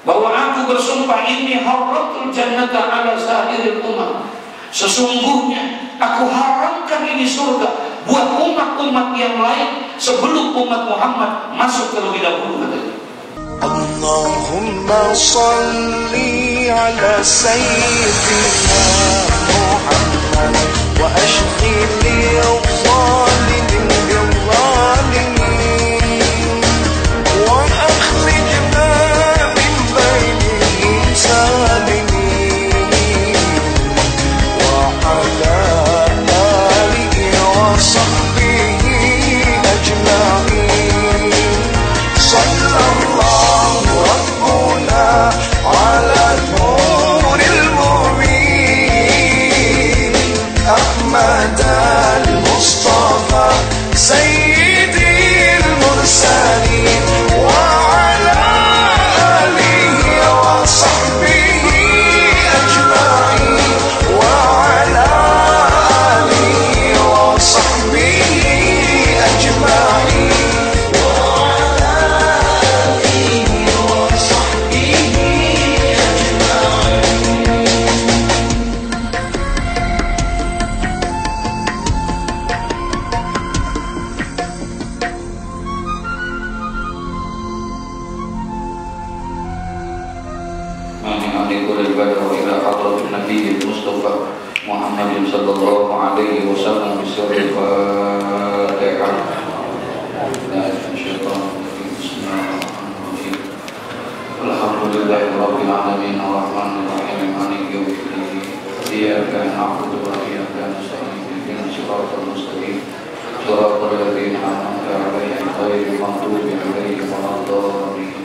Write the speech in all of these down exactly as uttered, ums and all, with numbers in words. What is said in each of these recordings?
bahwa aku bersumpah ini haramtul jannata ala sa'iril ummah, sesungguhnya aku haramkan ini surga buat umat-umat yang lain sebelum umat Muhammad masuk terlebih dahulu. Allahumma salli ala sayyidina Muhammad wa ashqi lil zalimin bil zalimin wa akhrijna min bainihim salimin wa ala alihi wa sahbihi ajma'in. Sallallahu rabbuna ala nuril mu'min Ahmad al-Mustafa sayyidil mursalin wa ala alihi wa sahbihi ajma'in wa ala alihi wa sahbihi ajma'in. Muhammadin sallallahu alaihi wasallam bisirril Fatihah. Alhamdulillahi rabbil alamin arrahmanir rahim maliki yaumiddin iyyaka na'budu wa iyyaka nasta'in ihdinas siratal mustaqim siratal ladzina an'amta 'alaihim ghairil maghdubi 'alaihim waladdallin.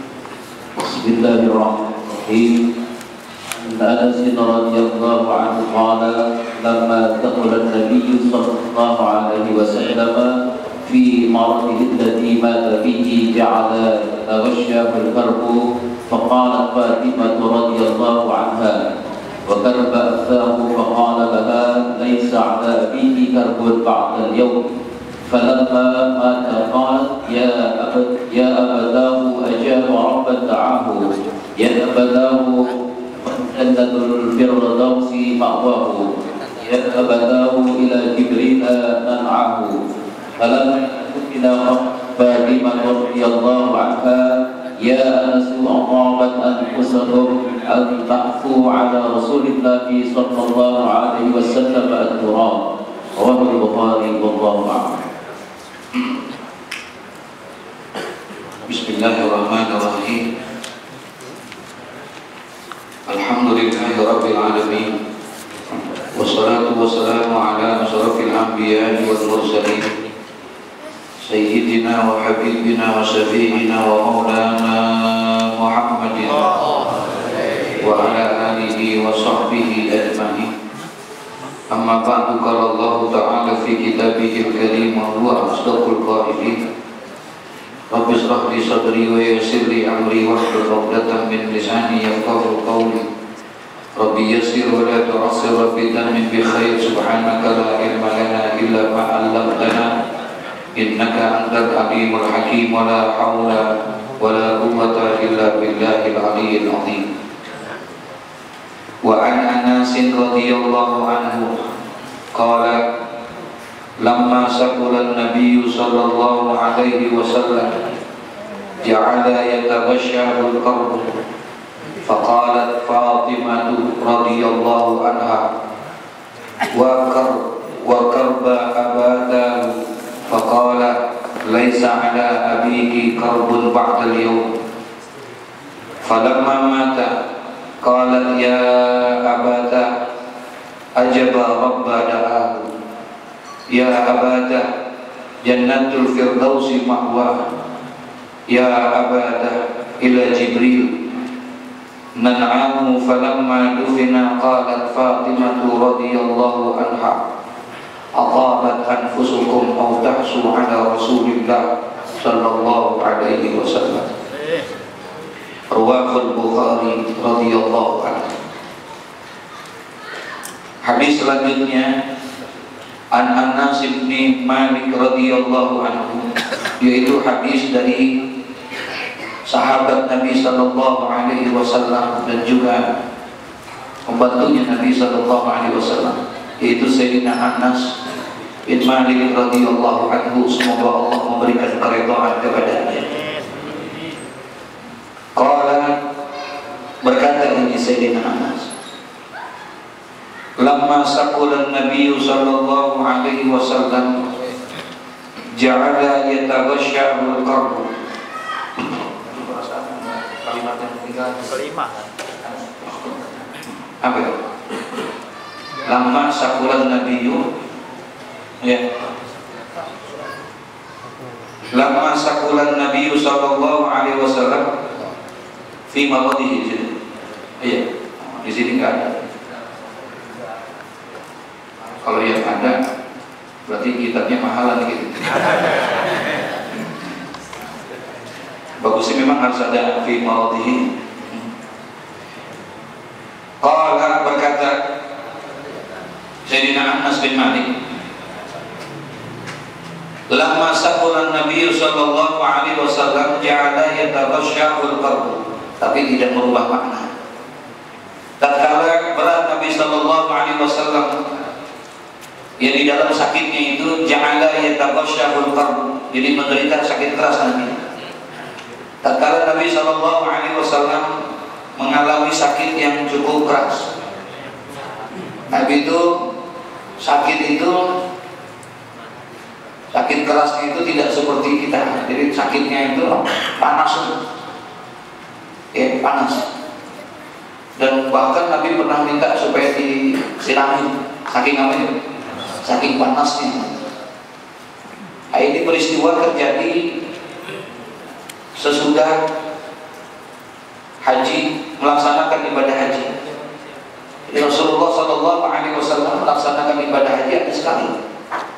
Bismillahirrahmanirrahim. أنس رضي الله عنه قال لما دخل النبي صلى الله عليه وسلم في مرضه التي مات به جعل يتغشاه الكرب فقالت فاطمة رضي الله عنها وكرب أخاه فقال لها ليس على أبيك كرب بعد اليوم فلما مات قالت يا أبت يا أبتاه أجاب ربا دعاه يا أبتاه جنة الفردوس مأواه يا أبتاه إلى جبريل منعه فلما دفن فاطمة رضي الله عنها يا أنس أطابت أنفسهم أن تعفوا على رسول الله صلى الله عليه وسلم التراب. رواه البخاري والله أعلم. بسم الله الرحمن الرحيم. Alhamdulillahi rabbil alamin wassalatu wassalamu ala asyrafil anbiya'i wal mursalin sayyidina wa habibina wa syafi'ina wa maulana Muhammadin wa ala alihi wa sahbihi ajma'in. Amma ba'du, qala Allah ta'ala fi kitabihil karim wa huwa asdaqul qailin. Rabbi shrah li sadri wa yassir li amri wahlul 'uqdatam min lisani yafqahu qawli. Rabbi yassir wa la tu'assir, Rabbi tamim bi khair. Subhanaka la ilma lana illa ma 'allamtana innaka antal alimul hakim. Wa la haula wa la quwwata illa billahil aliyyil azim. Wa an Anas radhiyallahu anhu qala lamma saqala an-nabiy sallallahu alaihi wasallam ja'ala yataghashshahu al-qarb faqalat Fatimah radhiyallahu anha wa kar wa karba abadahu faqala laysa ala abiki karbun ba'da al-yawm falamma mata qalat ya abata ajaba rabba da'ahu ya abada jannatul firdausi ma'wa ya abada ila Jibril nan'amu falamma dufina qalat Fatimah radhiyallahu anha atabat anfusukum aw tahsu ala Rasulillah sallallahu alaihi wasallam. Rawahul Bukhari radhiyallahu anhu. Hadis selanjutnya An Anas bin Malik radhiyallahu anhu, yaitu hadis dari sahabat Nabi Sallallahu Alaihi Wasallam dan juga pembantunya Nabi Sallallahu Alaihi Wasallam, yaitu Sayyidina Anas bin Malik radhiyallahu anhu. Semoga Allah memberikan keridhaan kepadanya. Qala, berkata ini Sayyidina Anas, lamma saqala Nabi Sallallahu Alaihi Wasallam ja'ala yataghashshahu al-qarbu. Kalimat yang ketiga kelima apa itu? Lama sakulan Nabiyu, ya. Lama sakulan Nabiyu Sallallahu Alaihi Wasallam fi maghadihi. Iya, di sini nggak ada. Kalau yang ada, berarti kitabnya mahalan gitu. Bagusnya memang harus ada fi maghadihi. Qala, berkata Sayyidina Anas bin Malik, lamma saqulan Nabi sallallahu alaihi wasallam ja'ala yataghashshahul qalbu, tapi tidak merubah makna. Tatkala berat Nabi sallallahu alaihi wasallam yang di dalam sakitnya itu ja'ala yataghashshahul qalbu, jadi menderita sakit keras Nabi. Tatkala Nabi sallallahu alaihi wasallam mengalami sakit yang cukup keras. Nabi itu sakit itu sakit kerasnya itu tidak seperti kita. Jadi sakitnya itu panas, ya panas. Dan bahkan Nabi pernah minta supaya disirami, saking apa itu? Saking panasnya. Nah, ini peristiwa terjadi sesudah haji, melaksanakan ibadah haji. Jadi Rasulullah Sallallahu Alaihi Wasallam melaksanakan ibadah haji ada sekali,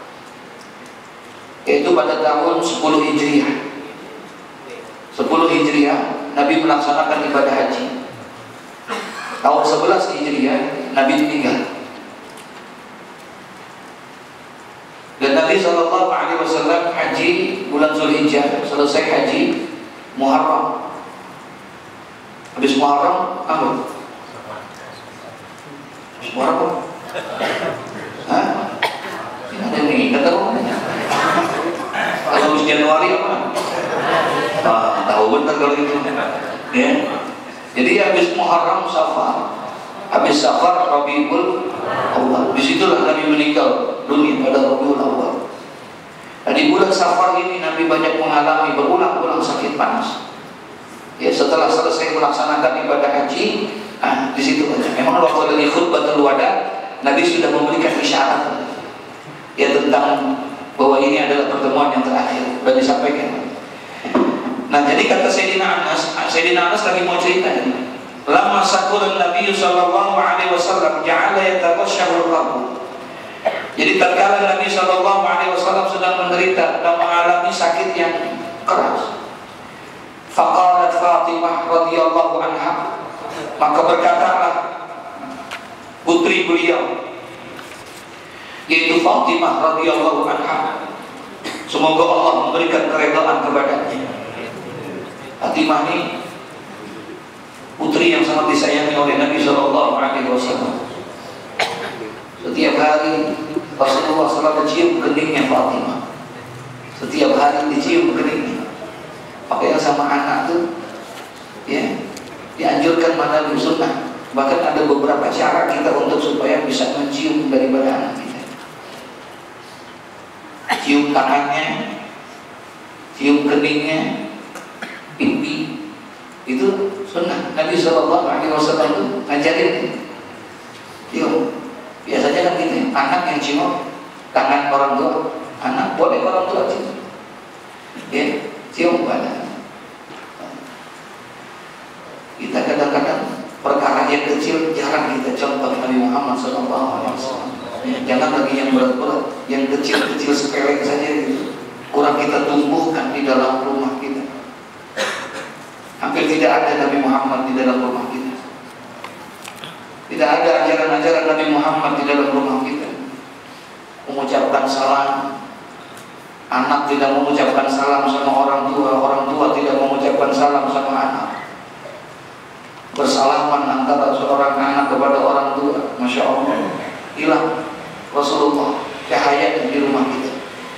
yaitu pada tahun sepuluh Hijriah. sepuluh Hijriah Nabi melaksanakan ibadah haji. Tahun sebelas Hijriah Nabi meninggal. Dan Nabi Sallallahu Alaihi Wasallam haji bulan Zulhijjah, selesai haji Muharram. Habis Muharram apa? Habis Muharram? Hah? Ada yang ingat apa? Kalau habis Januari apa? Ah, tahu benar kalau itu. Ya. Jadi habis Muharram Safar, habis Safar Rabiul Awal. Disitulah Nabi meninggal dunia pada Rabiul Awal. Nah, di bulan Safar ini Nabi banyak mengalami berulang-ulang sakit panas. Ya, setelah selesai melaksanakan ibadah haji, ah, di situ aja. Memang waktu lagi khutbatul wada, Nabi sudah memberikan isyarat ya tentang bahwa ini adalah pertemuan yang terakhir, sudah disampaikan. Nah, jadi kata Sayyidina Anas, Sayyidina Anas lagi mau cerita ini. Lama sakulan Nabi Sallallahu Alaihi Wasallam ja'ala yataghashshahul qalbu. Jadi tatkala Nabi Sallallahu Alaihi Wasallam sedang menderita dan mengalami sakit yang keras, faqalat Fatimah radhiyallahu anha, maka berkatalah putri beliau yaitu Fatimah radhiyallahu anha, semoga Allah memberikan keridhaan kepadanya. Fatimah ini putri yang sangat disayangi oleh Nabi Sallallahu Alaihi Wasallam. Setiap hari Rasulullah selalu cium keningnya Fatimah. Setiap hari dicium keningnya. Makanya sama anak tuh, ya, dianjurkan mana sunnah. Bahkan ada beberapa cara kita untuk supaya bisa mencium daripada anak kita. Cium tangannya, cium keningnya, pipi, itu sunnah. Nabi Sallallahu Alaihi Wasallam itu ngajarin. Cium. Biasanya kan gitu, anak yang cium tangan orang tua, anak boleh orang tua cium. Ya, cium pada. Kita kadang-kadang perkara yang kecil jarang kita contoh Nabi Muhammad Sallallahu Alaihi Wasallam. Jangan lagi yang berat-berat, yang kecil-kecil sepele saja gitu, kurang kita tumbuhkan di dalam rumah kita. Hampir tidak ada Nabi Muhammad di dalam rumah kita. Tidak ada ajaran-ajaran Nabi Muhammad di dalam rumah kita. Mengucapkan salam, Anak tidak mengucapkan salam sama orang tua, orang tua tidak mengucapkan salam sama anak. Bersalaman antara seorang anak kepada orang tua, Masya Allah, hilang Rasulullah cahaya di rumah kita.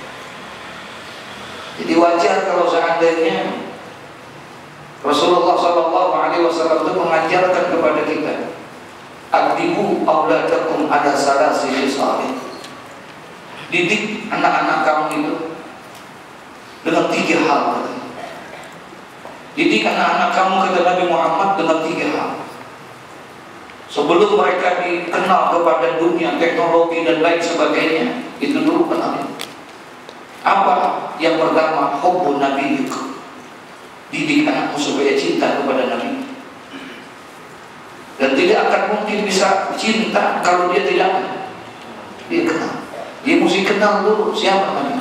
Jadi wajar kalau seandainya Rasulullah Shallallahu Alaihi Wasallam itu mengajarkan kepada kita, adibu auladakum ada salasi salih. Didik anak-anak kamu itu dengan tiga hal. Didik anak-anak kamu kata Nabi Muhammad dengan tiga hal. Sebelum mereka dikenal kepada dunia, teknologi dan lain sebagainya, itu dulu kenal. Apa? Yang pertama, hubbu nabiyyik. Didik anakmu supaya cinta kepada Nabi. Dan tidak akan mungkin bisa cinta kalau dia tidak dia kenal. Dia mesti kenal dulu siapa Nabi.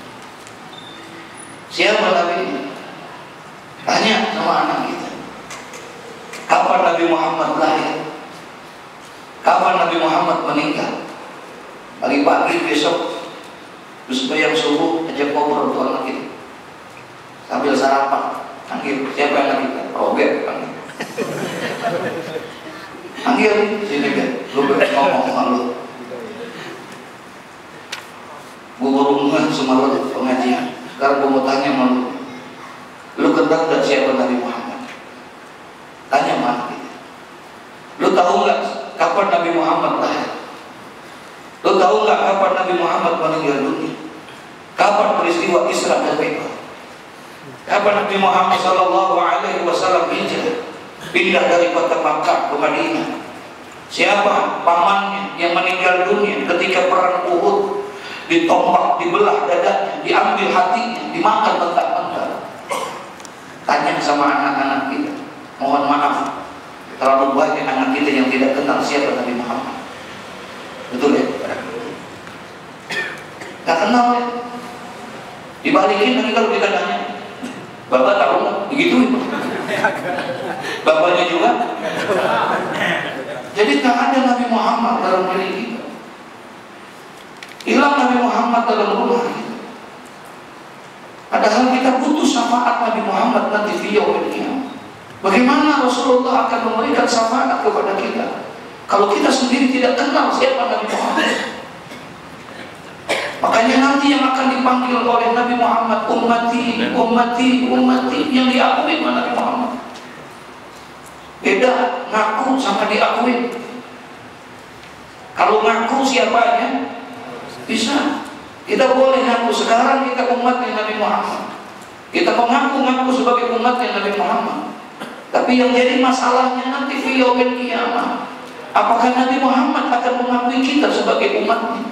Siapa Nabi? Tanya sama anak kita. Kapan Nabi Muhammad lahir? Kapan Nabi Muhammad meninggal? Pagi-pagi besok terus bayang subuh ajak ngobrol tuh anak kita sambil sarapan. Panggil siapa anak kita? Robert panggil. Panggil sini kan, lu ngomong sama lu. Gue baru ngeh semalam pengajian. Sekarang gue mau tanya sama lu. Lu kenal gak siapa Nabi Muhammad? Tanya sama kita. Lu tahu gak kapan Nabi Muhammad lahir? Lu tahu gak kapan Nabi Muhammad meninggal dunia? Kapan peristiwa Isra dan Mi'raj? Kapan Nabi Muhammad Sallallahu Alaihi Wasallam hijrah pindah dari kota Makkah ke Madinah? Siapa pamannya yang meninggal dunia ketika perang Uhud? Ditombak, dibelah dadanya, diambil hatinya, dimakan mentah-mentah. Tanya sama anak-anak kita. Mohon maaf, terlalu banyak anak kita yang tidak kenal siapa Nabi Muhammad. Betul ya? Gak kenal ya? Dibalikin lagi kalau kita tanya, Bapak tahu nggak? Begituin. Bapaknya juga. Jadi tak ada Nabi Muhammad dalam diri kita. Hilang Nabi Muhammad dalam rumah kita. Padahal kita butuh syafaat Nabi Muhammad nanti di yaumil qiyamah. Bagaimana Rasulullah akan memberikan syafaat kepada kita kalau kita sendiri tidak kenal siapa Nabi Muhammad? Makanya nanti yang akan dipanggil oleh Nabi Muhammad, ummati, ummati, ummati, yang diakui oleh Nabi Muhammad. Beda ngaku sama diakui. Kalau ngaku siapanya bisa. Kita boleh ngaku sekarang kita umatnya Nabi Muhammad. Kita mengaku-ngaku sebagai umatnya Nabi Muhammad. Tapi yang jadi masalahnya nanti fi yaumil qiyamah, apakah Nabi Muhammad akan mengakui kita sebagai umatnya?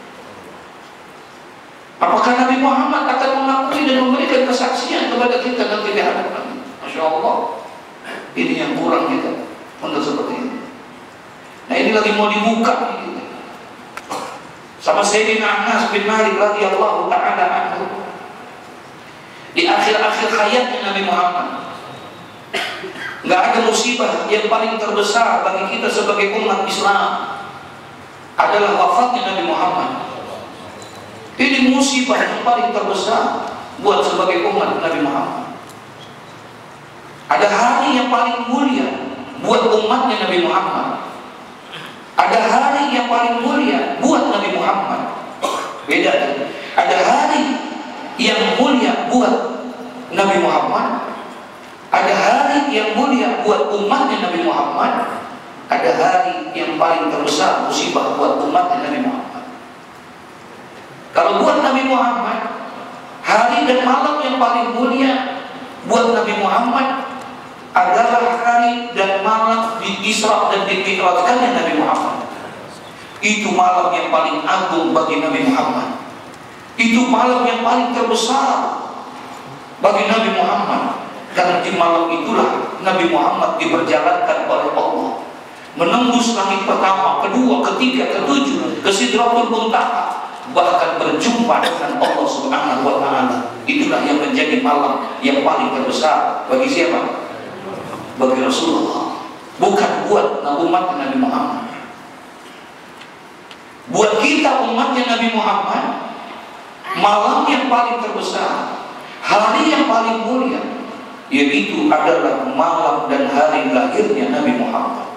Apakah Nabi Muhammad akan mengakui dan memberikan kesaksian kepada kita nanti di hadapan? Masya Allah, ini yang kurang kita untuk seperti ini. Nah ini lagi mau dibuka nih. Sama Sayyidina Anas bin Malik radhiyallahu ta'ala anhu. Di akhir-akhir hayatnya Nabi Muhammad, nggak ada musibah yang paling terbesar bagi kita sebagai umat Islam adalah wafatnya Nabi Muhammad. Ini musibah yang paling terbesar buat sebagai umat Nabi Muhammad. Ada hari yang paling mulia buat umatnya Nabi Muhammad. Ada hari yang paling mulia buat Nabi Muhammad. Beda. Ada hari yang mulia buat Nabi Muhammad. Ada hari yang mulia buat umatnya Nabi Muhammad. Ada hari yang paling terbesar musibah buat umatnya Nabi Muhammad. Kalau buat Nabi Muhammad, hari dan malam yang paling mulia buat Nabi Muhammad adalah hari dan malam di Isra dan di Mi'rajnya Nabi Muhammad. Itu malam yang paling agung bagi Nabi Muhammad. Itu malam yang paling terbesar bagi Nabi Muhammad. Karena di malam itulah Nabi Muhammad diperjalankan oleh Allah menembus langit pertama, kedua, ketiga, ketujuh, ke Sidratul Muntaha, bahkan berjumpa dengan Allah Subhanahu wa Ta'ala. Itulah yang menjadi malam yang paling terbesar bagi siapa? Bagi Rasulullah, bukan buat umat Nabi Muhammad. Buat kita umatnya Nabi Muhammad, malam yang paling terbesar, hari yang paling mulia, yaitu adalah malam dan hari lahirnya Nabi Muhammad.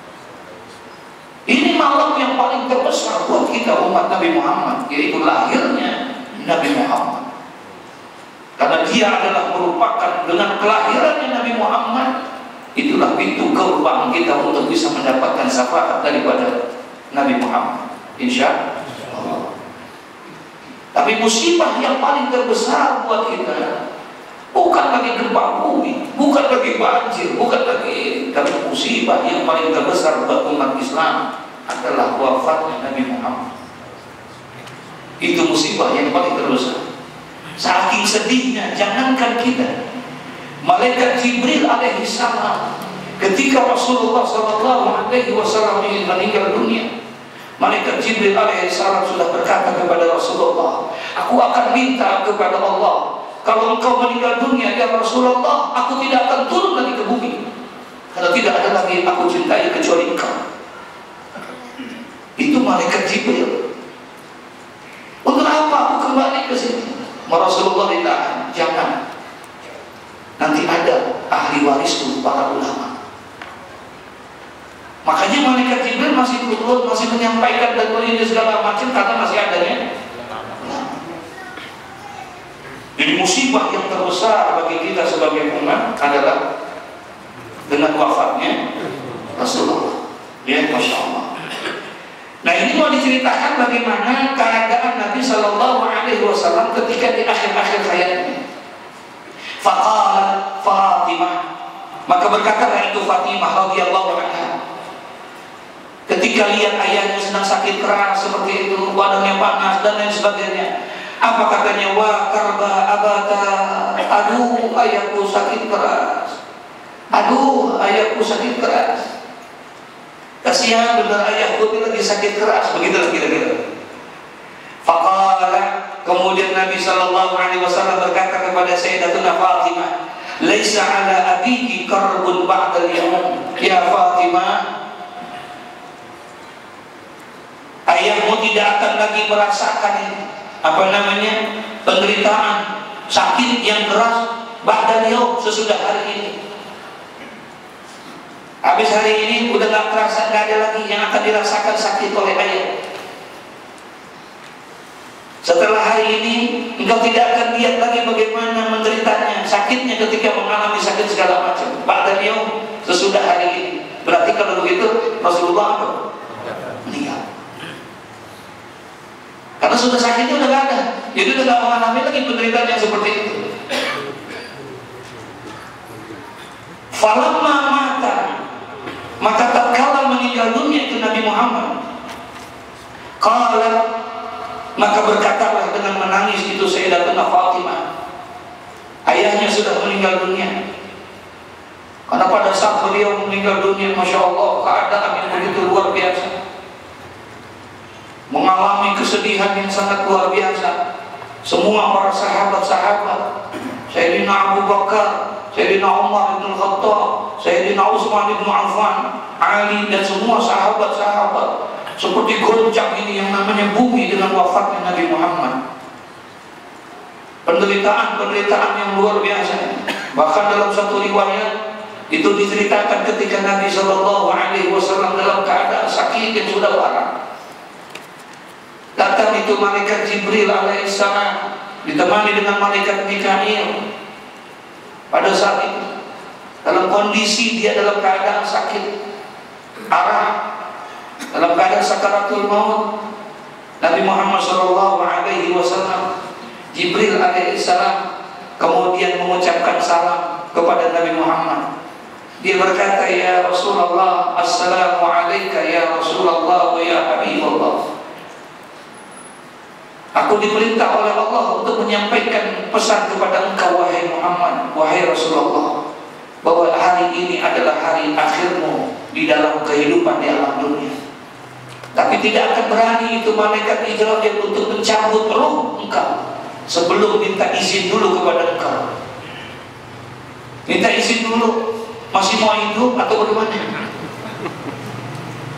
Ini malam yang paling terbesar buat kita umat Nabi Muhammad, yaitu lahirnya Nabi Muhammad. Karena dia adalah merupakan dengan kelahirannya Nabi Muhammad, itulah pintu gerbang kita untuk bisa mendapatkan syafaat daripada Nabi Muhammad, insya Allah. Tapi musibah yang paling terbesar buat kita bukan lagi gempa bumi, bukan lagi banjir, bukan lagi, tapi musibah yang paling terbesar buat umat Islam adalah wafatnya Nabi Muhammad. Itu musibah yang paling terbesar. Saking sedihnya, jangankan kita, malaikat Jibril alaihi salam ketika Rasulullah sallallahu alaihi wasallam ingin meninggal dunia, malaikat Jibril alaihi salam sudah berkata kepada Rasulullah, aku akan minta kepada Allah, kalau engkau meninggal dunia ya Rasulullah, aku tidak akan turun lagi ke bumi, karena tidak ada lagi aku cintai kecuali engkau. Itu malaikat Jibril. Untuk apa aku kembali ke sini? Rasulullah ditahan, jangan. Nanti ada ahli warisku, para ulama. Makanya malaikat Jibril masih turun, masih menyampaikan dan ini segala macam karena masih adanya. Jadi musibah yang terbesar bagi kita sebagai umat adalah dengan wafatnya Rasulullah. Ya, masya Allah. Nah, ini mau diceritakan bagaimana keadaan Nabi Shallallahu Alaihi Wasallam ketika di akhir-akhir hayatnya. Faqalat Fatimah, maka berkatalah itu Fatimah radhiyallahu anha, ketika lihat ayahnya sedang sakit keras seperti itu, badannya panas dan lain sebagainya. Apa katanya? Wa karba abata, aduh ayahku sakit keras, aduh ayahku sakit keras. Kasihan benar ayahku itu lagi sakit keras, begitulah kira-kira. Faqala, kemudian Nabi Shallallahu Alaihi Wasallam berkata kepada Sayyidatuna Fatimah, laisa ala abiki karbun ba'dal yawm ya Fatimah, ayahmu tidak akan lagi merasakan ini, apa namanya, penderitaan sakit yang keras ba'dal yawm, sesudah hari ini. Habis hari ini udah gak terasa, gak ada lagi yang akan dirasakan sakit oleh ayah. Setelah hari ini engkau tidak akan lihat lagi bagaimana menderitanya, sakitnya ketika mengalami sakit segala macam. Ba'dal yaum, sesudah hari ini. Berarti kalau begitu Rasulullah apa? Meninggal. Karena sudah sakitnya udah gak ada, jadi udah gak mengalami lagi penderitaan yang seperti itu. Falamma mata, maka tatkala meninggal dunia itu Nabi Muhammad, qala, maka berkatalah dengan menangis itu Sayyidatuna Fatimah, ayahnya sudah meninggal dunia. Karena pada saat beliau meninggal dunia, masya Allah, keadaan yang begitu luar biasa, mengalami kesedihan yang sangat luar biasa. Semua para sahabat-sahabat, Sayyidina Abu Bakar, Sayyidina Umar bin Khattab, Sayyidina Utsman bin Affan, Ali, dan semua sahabat-sahabat seperti goncang ini yang namanya bumi dengan wafatnya Nabi Muhammad. Penderitaan-penderitaan yang luar biasa. Bahkan dalam satu riwayat itu diceritakan ketika Nabi Shallallahu Alaihi Wasallam dalam keadaan sakit yang sudah parah, datang itu malaikat Jibril alaihissalam ditemani dengan malaikat Mikail. Pada saat itu dalam kondisi dia dalam keadaan sakit parah, dalam keadaan sakaratul maut, Nabi Muhammad shallallahu alaihi wasallam, Jibril alaihissalam kemudian mengucapkan salam kepada Nabi Muhammad. Dia berkata, ya Rasulullah, assalamu alaika ya Rasulullah wa ya Habibullah. Aku diperintah oleh Allah untuk menyampaikan pesan kepada engkau wahai Muhammad, wahai Rasulullah, bahwa hari ini adalah hari akhirmu di dalam kehidupan di alam dunia. Tapi tidak akan berani itu malaikat Israil untuk mencabut roh engkau sebelum minta izin dulu kepada engkau. Minta izin dulu, masih mau hidup atau bagaimana?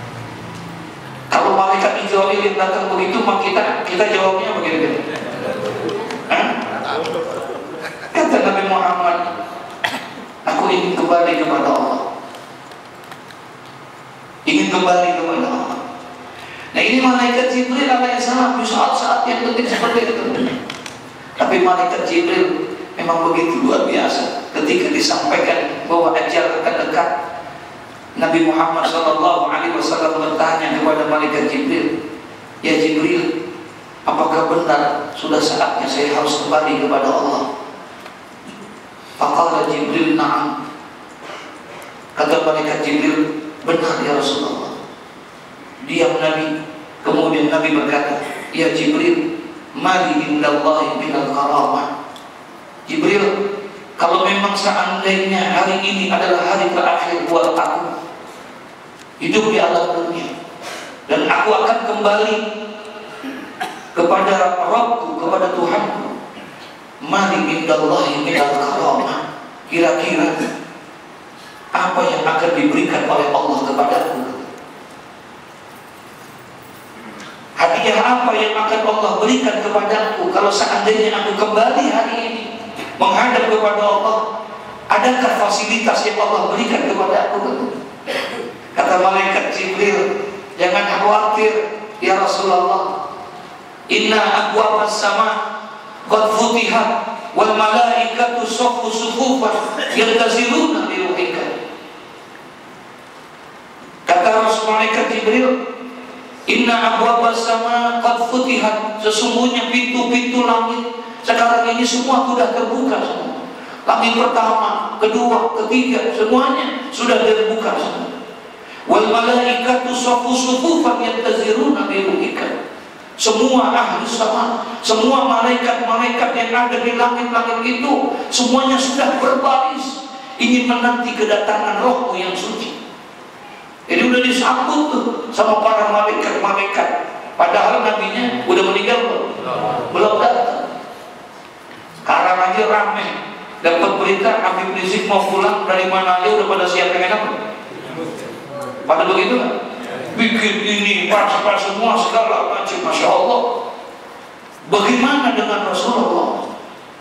Kalau malaikat Israil yang datang begitu, maka kita kita jawabnya bagaimana? Kata Nabi Muhammad, aku ingin kembali kepada Allah. Ingin kembali kepada Allah. Nah ini malaikat Jibril alaihissalam di saat-saat yang penting seperti itu. Tapi malaikat Jibril memang begitu luar biasa. Ketika disampaikan bahwa ajal akan dekat, Nabi Muhammad shallallahu alaihi wasallam bertanya kepada malaikat Jibril, ya Jibril, apakah benar sudah saatnya saya harus kembali kepada Allah? Faqala Jibril, na'am. Kata malaikat Jibril, benar ya Rasulullah. Diam Nabi. Kemudian Nabi berkata, ya Jibril, mali indallahi minal karamah. Jibril, kalau memang seandainya hari ini adalah hari terakhir buat aku hidup di alam dunia, dan aku akan kembali kepada Rabbku, kepada Tuhanku, mali indallahi minal karamah, kira-kira apa yang akan diberikan oleh Allah kepadaku? Hadiah apa yang akan Allah berikan kepadaku kalau seandainya aku kembali hari ini menghadap kepada Allah? Adakah fasilitas yang Allah berikan kepada aku? Kata malaikat Jibril, jangan khawatir ya Rasulullah. Inna abwabas sama qad futihat wal malaikatu saffu sufufan yantaziruna bi ruhika. Kata Rasul malaikat Jibril, inna abwabas sama qad futihat, sesungguhnya pintu-pintu langit sekarang ini semua sudah terbuka semua. Langit pertama, kedua, ketiga, semuanya sudah terbuka semua. Wal malaikatu saffu sufufan yantaziruna bi ruhika. Semua ahli sama, semua malaikat-malaikat yang ada di langit-langit itu semuanya sudah berbaris ingin menanti kedatangan Rohmu yang suci. Jadi udah disambut tuh sama para malaikat-malaikat. Padahal nabinya udah meninggal belum? Belum datang. Sekarang aja rame. Dapat berita Habib Rizik mau pulang dari mana aja udah pada siap pengen apa? Pada begitu kan? Bikin ini, pas-pas semua segala macam, masya Allah. Bagaimana dengan Rasulullah?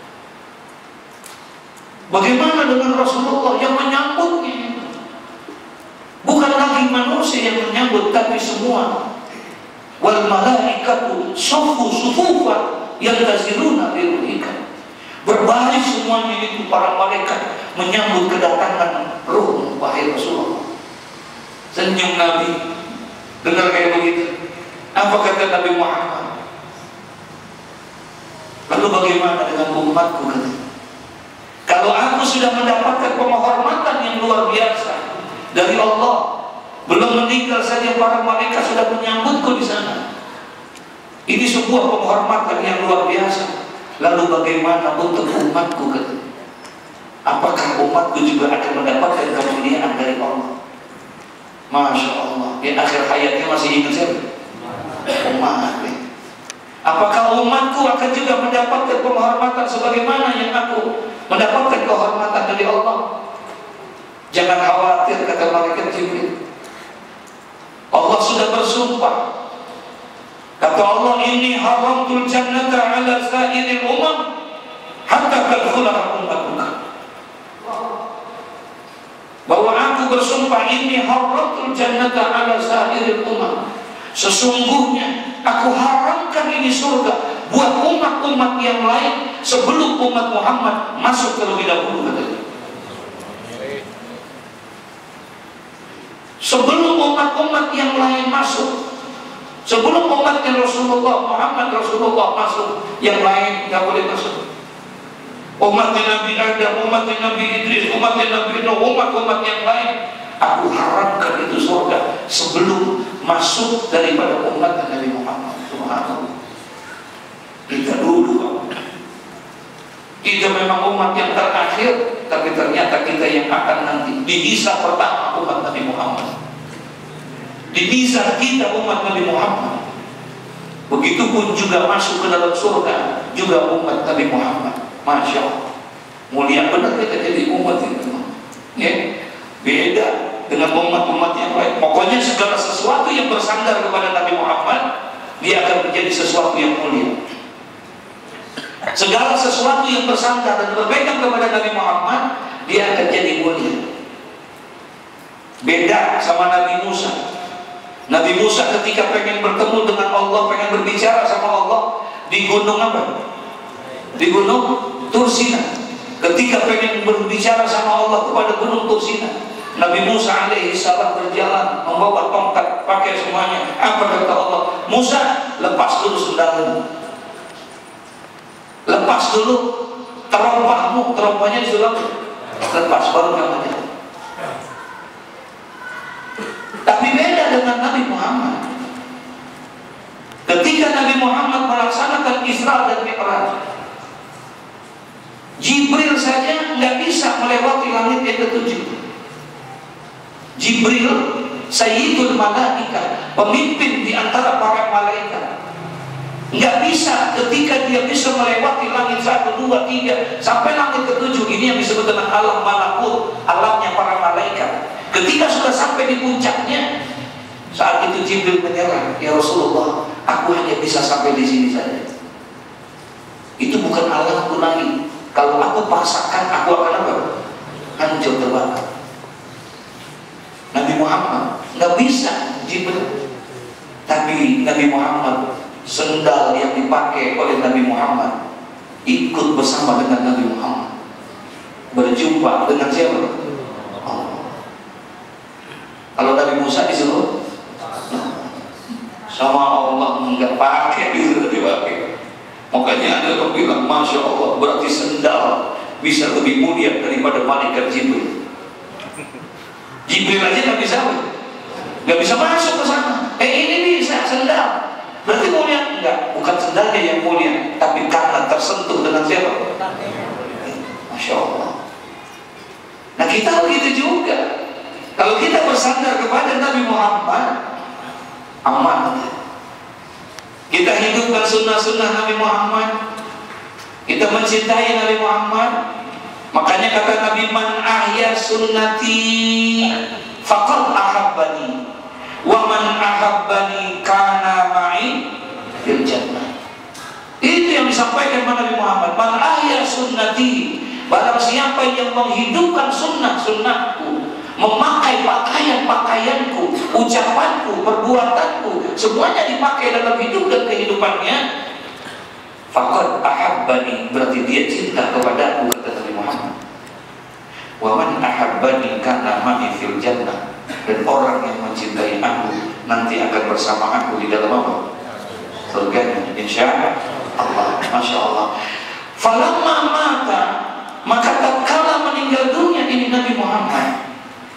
Bagaimana dengan Rasulullah yang menyambutnya? Bukan lagi manusia yang menyambut, tapi semua. Wal malaikatu saffu sufufan yantaziruna bi ruhika. Berbaris semuanya itu para malaikat menyambut kedatangan Ruh wahai Rasulullah. Senyum Nabi. Dengar kayak begitu. Apa kata Nabi Muhammad? Lalu bagaimana dengan umatku? Kalau aku sudah mendapatkan penghormatan yang luar biasa dari Allah, belum meninggal saja para malaikat sudah menyambutku di sana. Ini sebuah penghormatan yang luar biasa. Lalu bagaimana untuk umatku? Apakah umatku juga akan mendapatkan kemuliaan dari Allah? Masya Allah. Di akhir hayatnya masih ingat siapa? Umat. Apakah umatku akan juga mendapatkan penghormatan sebagaimana yang aku mendapatkan kehormatan dari Allah? Jangan khawatir, kata malaikat Jibril. Allah sudah bersumpah. Kata Allah, inni haramtul jannata ala sa'iril umam hatta tadkhulaha ummatuka. Bahwa aku bersumpah, inni haramtul jannata ala sa'iril umam. Sesungguhnya aku haramkan ini surga buat umat-umat yang lain sebelum umat Muhammad masuk terlebih dahulu, katanya. Sebelum umat-umat yang lain masuk, sebelum umatnya Rasulullah Muhammad Rasulullah masuk, yang lain tidak boleh masuk. Umatnya Nabi Adam, umatnya Nabi Idris, umatnya Nabi Nuh, umat-umat yang lain, aku haramkan itu surga sebelum masuk daripada umat Nabi Muhammad. Subhanallah. Kita dulu, kita memang umat yang terakhir, tapi ternyata kita yang akan nanti dihisab pertama umat Nabi Muhammad. Dihisab kita umat Nabi Muhammad. Begitupun juga masuk ke dalam surga juga umat Nabi Muhammad. Masya Allah, mulia benar kita jadi umat itu. Ya, beda dengan umat-umat yang lain. Pokoknya segala sesuatu yang bersandar kepada Nabi Muhammad, dia akan menjadi sesuatu yang mulia. Segala sesuatu yang bersandar dan berpegang kepada Nabi Muhammad, dia akan jadi mulia. Beda sama Nabi Musa. Nabi Musa ketika pengen bertemu dengan Allah, pengen berbicara sama Allah di gunung apa? Di gunung Tursina. Ketika pengen berbicara sama Allah kepada gunung Tursina, Nabi Musa alaihi salam berjalan membawa tongkat, pakai semuanya. Apa kata Allah? Musa, lepas dulu sendalmu, lepas dulu terompahmu. Terompahnya disuruh lepas, baru kamu jalan. Tapi beda dengan Nabi Muhammad. Ketika Nabi Muhammad melaksanakan Isra dan Mi'raj, Jibril saja nggak bisa melewati langit yang ketujuh. Jibril, Sayyidul Malaika, pemimpin di antara para malaikat, nggak bisa ketika dia bisa melewati langit satu, dua, tiga sampai langit ketujuh. Ini yang disebut dengan alam malakut, alamnya para malaikat. Ketika sudah sampai di puncaknya, saat itu Jibril menyerah, ya Rasulullah, aku hanya bisa sampai di sini saja. Itu bukan alamku lagi. Kalau aku paksakan, aku akan apa? Hancur terbakar. Nabi Muhammad nggak bisa Jibril. Tapi Nabi Muhammad, sendal yang dipakai oleh Nabi Muhammad ikut bersama dengan Nabi Muhammad, berjumpa dengan siapa? Allah. Kalau Nabi Musa disuruh sama Allah nggak pakai, itu dipakai. Makanya ada yang bilang, Masya Allah, berarti sendal bisa lebih mulia daripada malaikat Jibril. Jibril aja nggak bisa, nggak bisa masuk ke sana. Eh ini bisa sendal, berarti mulia? Enggak, bukan sendalnya yang mulia, tapi karena tersentuh dengan siapa? Masya Allah. Nah kita begitu juga. Kalau kita bersandar kepada Nabi Muhammad, aman. Kita hidupkan sunnah-sunnah Nabi Muhammad, kita mencintai Nabi Muhammad. Makanya kata Nabi, man ahya sunnati faqad ahabbani, wa man ahabbani kana ma'i fil jannah. Itu yang disampaikan Nabi Muhammad. Man ahya sunnati, barang siapa yang menghidupkan sunnah-sunnahku, memakai pakaian-pakaianku, ucapanku, perbuatanku, semuanya dipakai dalam hidup dan kehidupannya, faqad ahabbani, berarti dia cinta kepadaku, kata Nabi Muhammad. Wa man ahabbani kana ma'i fil jannah, dan orang yang mencintai aku nanti akan bersama aku di dalam apa? Surga, insya Allah. Masya Allah. Falamma mata, maka tatkala meninggal dunia ini Nabi Muhammad,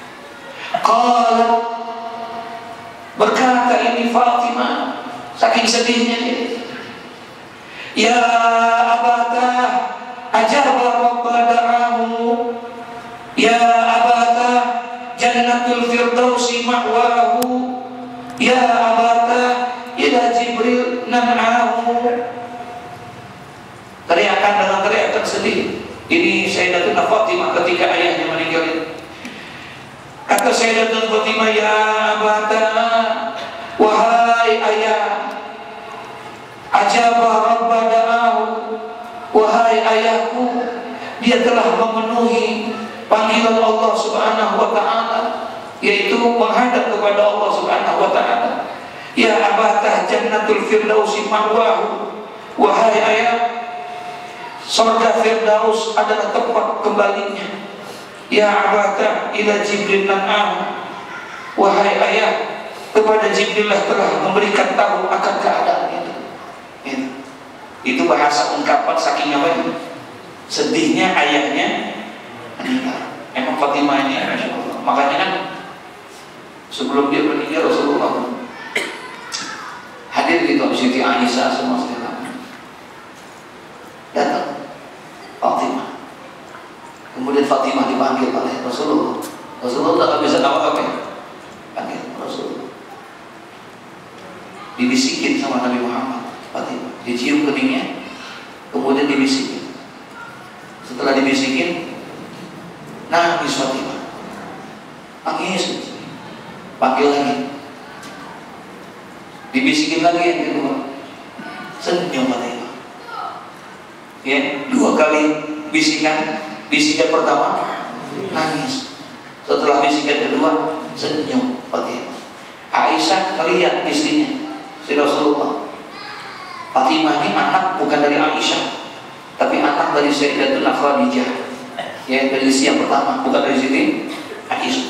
qala, berkata ini Fatimah, saking sedihnya dia, ya abata ajaba rabba da'ahu, ya abata jannatul firdausi ma'wahu, ya abata ila Jibril nan'ahu. Teriakan dengan teriakan sedih. Ini Sayyidatuna Fatimah ketika ayahnya meninggal. Kata Sayyidatuna Fatimah, ya abata, wahai ayah, ajaba rabba da'ahu, wahai ayahku, dia telah memenuhi panggilan Allah Subhanahu wa ta'ala, yaitu menghadap kepada Allah Subhanahu wa ta'ala. Ya abata jannatul firdausi ma'wahu, wahai ayah, surga Firdaus adalah tempat kembalinya. Ya abata ila Jibril nan'ahu, wahai ayah, kepada Jibril telah memberikan tahu akan keadaan itu. Itu, itu bahasa ungkapan saking apa ini? Sedihnya ayahnya meninggal. Emang Fatimah ini, makanya kan sebelum dia meninggal Rasulullah hadir gitu, Siti Aisyah semua sekalian datang Fatimah. Kemudian Fatimah dipanggil oleh Rasulullah. Rasulullah tak bisa apa-apa, panggil Rasulullah. Dibisikin sama Nabi Muhammad, Fatimah dicium keningnya, kemudian dibisikin. Setelah dibisikin, nangis Fatimah, nangis, panggil lagi, dibisikin lagi yang kedua, senyum Fatimah. Ya, dua kali bisikan. Bisikan pertama nangis, setelah bisikan kedua senyum Fatimah. Aisyah lihat istrinya si Rasulullah. Fatimah ini anak bukan dari Aisyah, tapi anak dari Sayyidatuna Khadijah. Ya, dari istri yang pertama, bukan dari Siti Aisyah.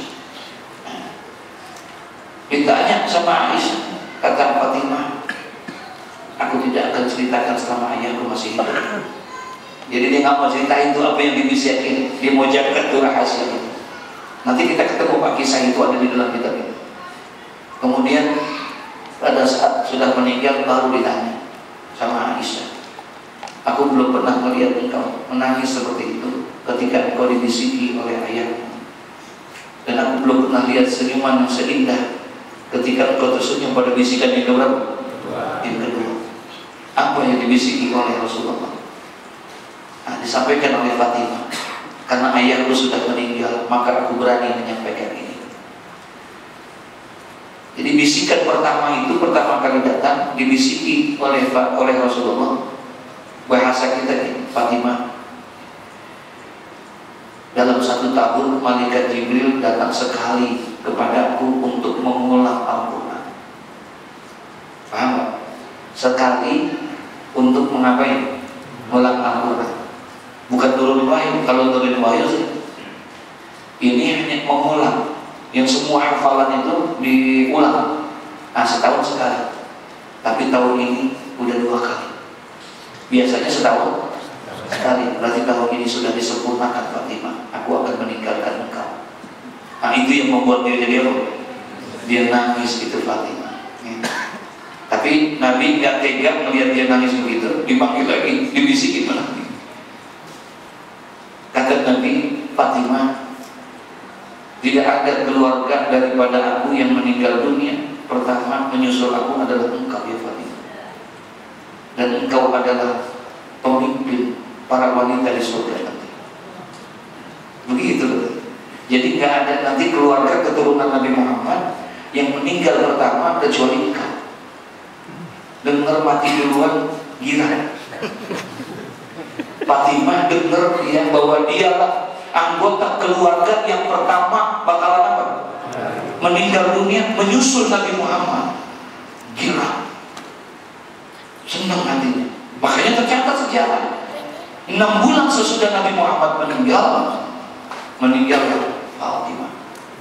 Ditanya sama Aisyah, kata Fatimah, aku tidak akan ceritakan selama ayahku masih hidup. Jadi dia nggak mau ceritain itu apa yang dibisikin, dia mau jaga itu rahasia. Nanti kita ketemu Pak, kisah itu ada di dalam kitab ini. Kemudian pada saat sudah meninggal baru ditanya sama Aisyah, aku belum pernah melihat engkau menangis seperti itu ketika engkau dibisiki oleh ayahmu, dan aku belum pernah lihat senyuman yang seindah ketika engkau tersenyum pada bisikan yang keberapa? Yang kedua. Apa yang dibisiki oleh Rasulullah? Nah, disampaikan oleh Fatimah, karena ayahku sudah meninggal, maka aku berani menyampaikan ini. Jadi bisikan pertama itu pertama kali datang dibisiki oleh oleh Rasulullah. Bahasa kita ini, Fatimah, dalam satu tahun malaikat Jibril datang sekali kepadaku untuk mengulang Al-Quran. Paham gak? Sekali untuk mengapain? Mengulang Al-Quran. Bukan turun wahyu. Kalau turun wahyu sih, ini hanya mengulang. Yang semua hafalan itu diulang. Nah, setahun sekali. Tapi tahun ini udah dua kali. Biasanya setahun sekali. Berarti tahun ini sudah disempurnakan Fatimah. Aku akan meninggalkan engkau. Nah, itu yang membuat dia jadi apa? Dia nangis itu Fatimah. Ya. Tapi Nabi nggak tega melihat dia nangis begitu, dipanggil lagi, dibisiki lagi. Kata Nabi, Fatimah, tidak ada keluarga daripada aku yang meninggal dunia. Pertama menyusul aku adalah engkau ya Fatimah, dan engkau adalah pemimpin para wanita di surga nanti. Begitu. Jadi nggak ada nanti keluarga keturunan Nabi Muhammad yang meninggal pertama kecuali engkau. Dengar mati duluan, gila. Fatimah dengar ya, bahwa dialah anggota keluarga yang pertama bakalan apa? Meninggal dunia menyusul Nabi Muhammad. Gila, senang hatinya. Makanya tercatat sejarah, enam bulan sesudah Nabi Muhammad meninggal, meninggal Fatimah.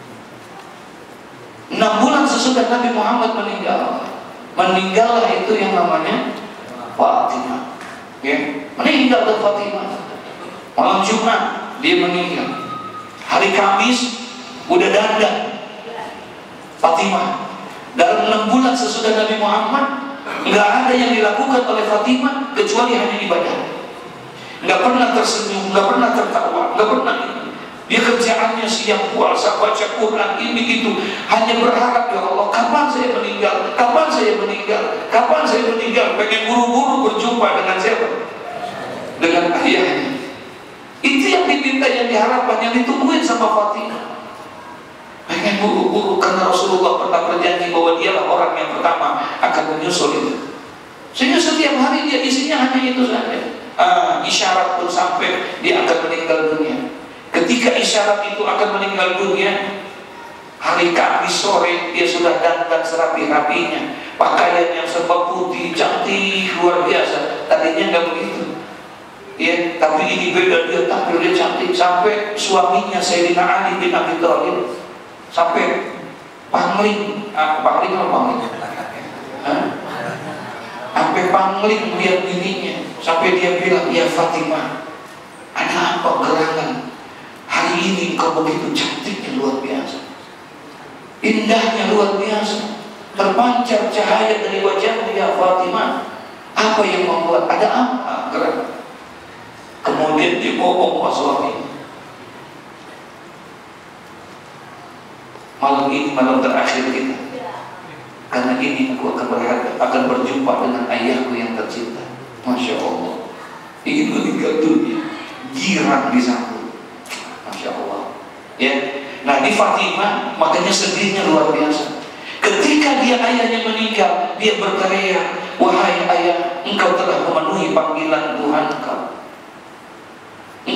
Enam bulan sesudah Nabi Muhammad meninggal, meninggallah itu yang namanya Fatimah. Ya, meninggal ke Fatimah. Malam Jumat dia meninggal. Hari Kamis udah dandan Fatimah. Dalam enam bulan sesudah Nabi Muhammad, nggak ada yang dilakukan oleh Fatimah kecuali hanya ibadah. Nggak pernah tersenyum, nggak pernah tertawa, nggak pernah. Dia kerjaannya siang puasa, baca Quran, ini itu. Hanya berharap, ya Allah, kapan saya meninggal? Kapan saya meninggal? Kapan saya meninggal? Pengen buru-buru berjumpa dengan siapa? Dengan ayahnya. Itu yang diminta, yang diharapkan, yang ditungguin sama Fatimah. Pengen buru-buru karena Rasulullah pernah berjanji bahwa dialah orang yang pertama akan menyusul itu. Sehingga setiap hari dia isinya hanya itu saja. Ah, isyarat pun sampai dia akan meninggal dunia. Ketika isyarat itu akan meninggal dunia, hari Kamis sore dia sudah dandan serapi-rapinya, pakaian yang serba putih, cantik, luar biasa. Tadinya nggak begitu, ya. Tapi ini beda, dia tampil dia cantik. Sampai suaminya Sayyidina Ali bin Abi Thalib, sampai pangling, ah, pangling apa pangling? Hah? Sampai pangling melihat dirinya, sampai dia bilang, ya Fatimah, ada apa gerangan? Hari ini engkau begitu cantiknya luar biasa, indahnya luar biasa, terpancar cahaya dari wajahmu ya Fatimah. Apa yang membuat, ada apa gerak? Kemudian dia ngomong sama suami, malam ini malam terakhir kita, karena ini aku akan berharap akan berjumpa dengan ayahku yang tercinta. Masya Allah, ingin meninggal dunia, girang disambut. Masya Allah, ya. Nah di Fatimah makanya sedihnya luar biasa. Ketika dia ayahnya meninggal, dia berteriak, wahai ayah, engkau telah memenuhi panggilan Tuhan engkau.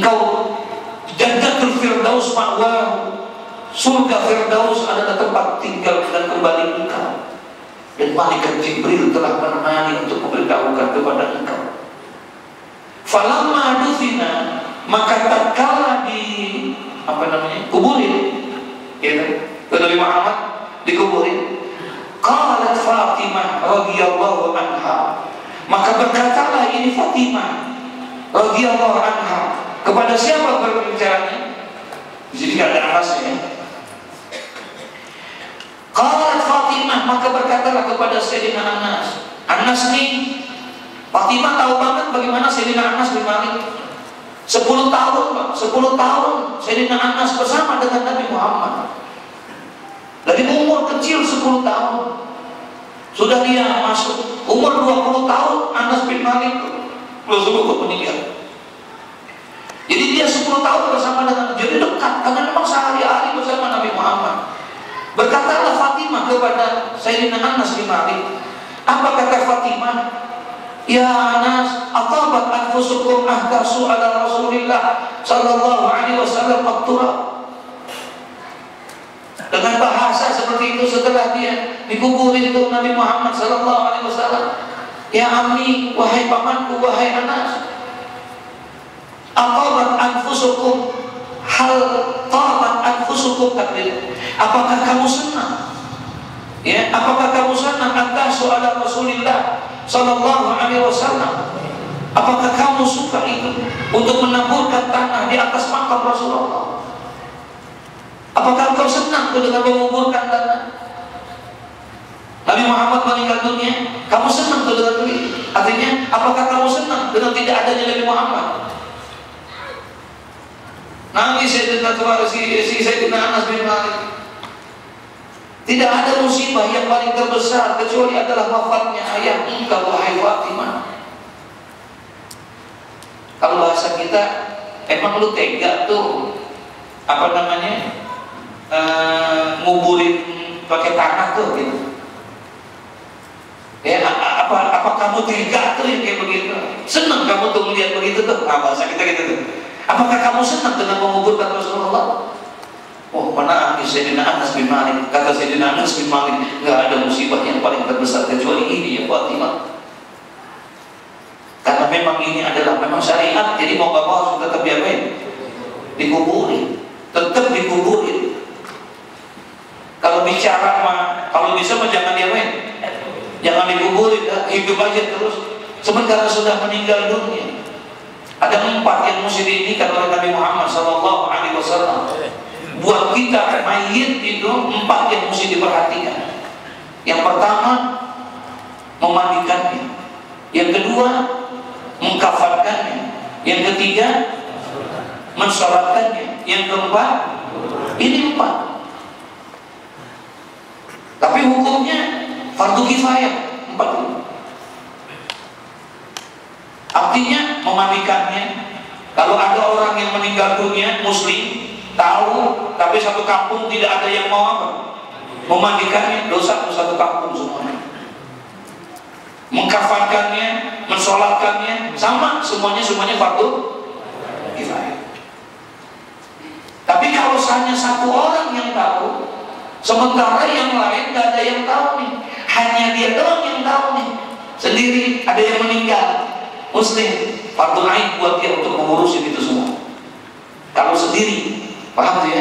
engkau Jannatul Firdaus ma'wahu, surga Firdaus adalah tempat tinggal dan kembali engkau. Dan malaikat Jibril telah menemani untuk memberitahukan kepada engkau. Falamma dufina, maka tatkala di apa namanya kuburin, ya, Nabi Muhammad dikuburin, qalat Fatimah radhiyallahu anha, maka berkatalah ini Fatimah radhiyallahu anha kepada siapa berbicaranya? Di sini tidak ada anasnya. Qalat Fatimah, maka berkatalah kepada Sayyidina Anas. Anas ini Fatimah tahu banget bagaimana Sayyidina Anas bin Malik. Sepuluh tahun, Pak. Sepuluh tahun Sayyidina Anas bersama dengan Nabi Muhammad. Dari umur kecil sepuluh tahun sudah dia masuk. Umur dua puluh tahun Anas bin Malik Rasulullah meninggal. Jadi dia sepuluh tahun bersama dengan, jadi dekat karena memang sehari-hari bersama Nabi Muhammad. Berkatalah Fatimah kepada Sayyidina Anas bin Malik. Apa kata Fatimah? Ya Anas, atabat anfusukum ahdasu ala Rasulillah sallallahu alaihi wasallam at-turab. Dengan bahasa seperti itu setelah dia dikuburin itu Nabi Muhammad sallallahu alaihi wasallam. Ya ammi, wahai pamanku, wahai Anas, atabat anfusukum, hal tabat anfusukum takdir. Apakah kamu senang? Ya, apakah kamu senang ahdasu ala Rasulillah sallallahu alaihi wasallam? Apakah kamu suka itu untuk menaburkan tanah di atas makam Rasulullah? Apakah kau senang dengan menguburkan tanah? Nabi Muhammad meninggal dunia, kamu senang dengan itu? Artinya, apakah kamu senang dengan tidak adanya Nabi Muhammad? Nangis Sayyidina si Sayyidina Anas bin Malik. Tidak ada musibah yang paling terbesar kecuali adalah wafatnya ayah engkau, wahai Fatimah. Kalau bahasa kita, emang lu tega tuh apa namanya uh, nguburin pakai tanah tuh gitu. Ya, apa apa kamu tega tuh yang kayak begitu? Senang kamu tuh melihat begitu tuh? Nah, bahasa kita gitu tuh. Apakah kamu senang dengan menguburkan Rasulullah? Oh, mana Sayyidina Anas bin Malik. Kata Sayyidina Anas bin Malik, nggak ada musibah yang paling terbesar kecuali ini ya Fatimah. Karena memang ini adalah memang syariat. Jadi mau nggak mau harus tetap diapain? Dikuburin, tetap dikuburin. Kalau bicara mah, kalau bisa mah jangan diapain? Jangan dikuburin, hidup aja terus. Sementara sudah meninggal dunia. Ada empat yang mesti diinginkan oleh Nabi Muhammad sallallahu alaihi wasallam. Buat kita mayit itu empat yang mesti diperhatikan. Yang pertama, memandikannya. Yang kedua, mengkafankannya. Yang ketiga, mensolatkannya. Yang keempat, ini empat. Tapi hukumnya fardu kifayah empat. Artinya memandikannya. Kalau ada orang yang meninggal dunia muslim, tahu, tapi satu kampung tidak ada yang mau apa? Memandikannya, dosa satu kampung semuanya. Mengkafankannya, mensolatkannya, sama semuanya semuanya fardu kifayah. Tapi kalau hanya satu orang yang tahu, sementara yang lain tidak ada yang tahu nih, hanya dia doang yang tahu nih, sendiri ada yang meninggal muslim, fardu ain buat dia untuk mengurusin itu semua. Kalau sendiri, paham tuh ya?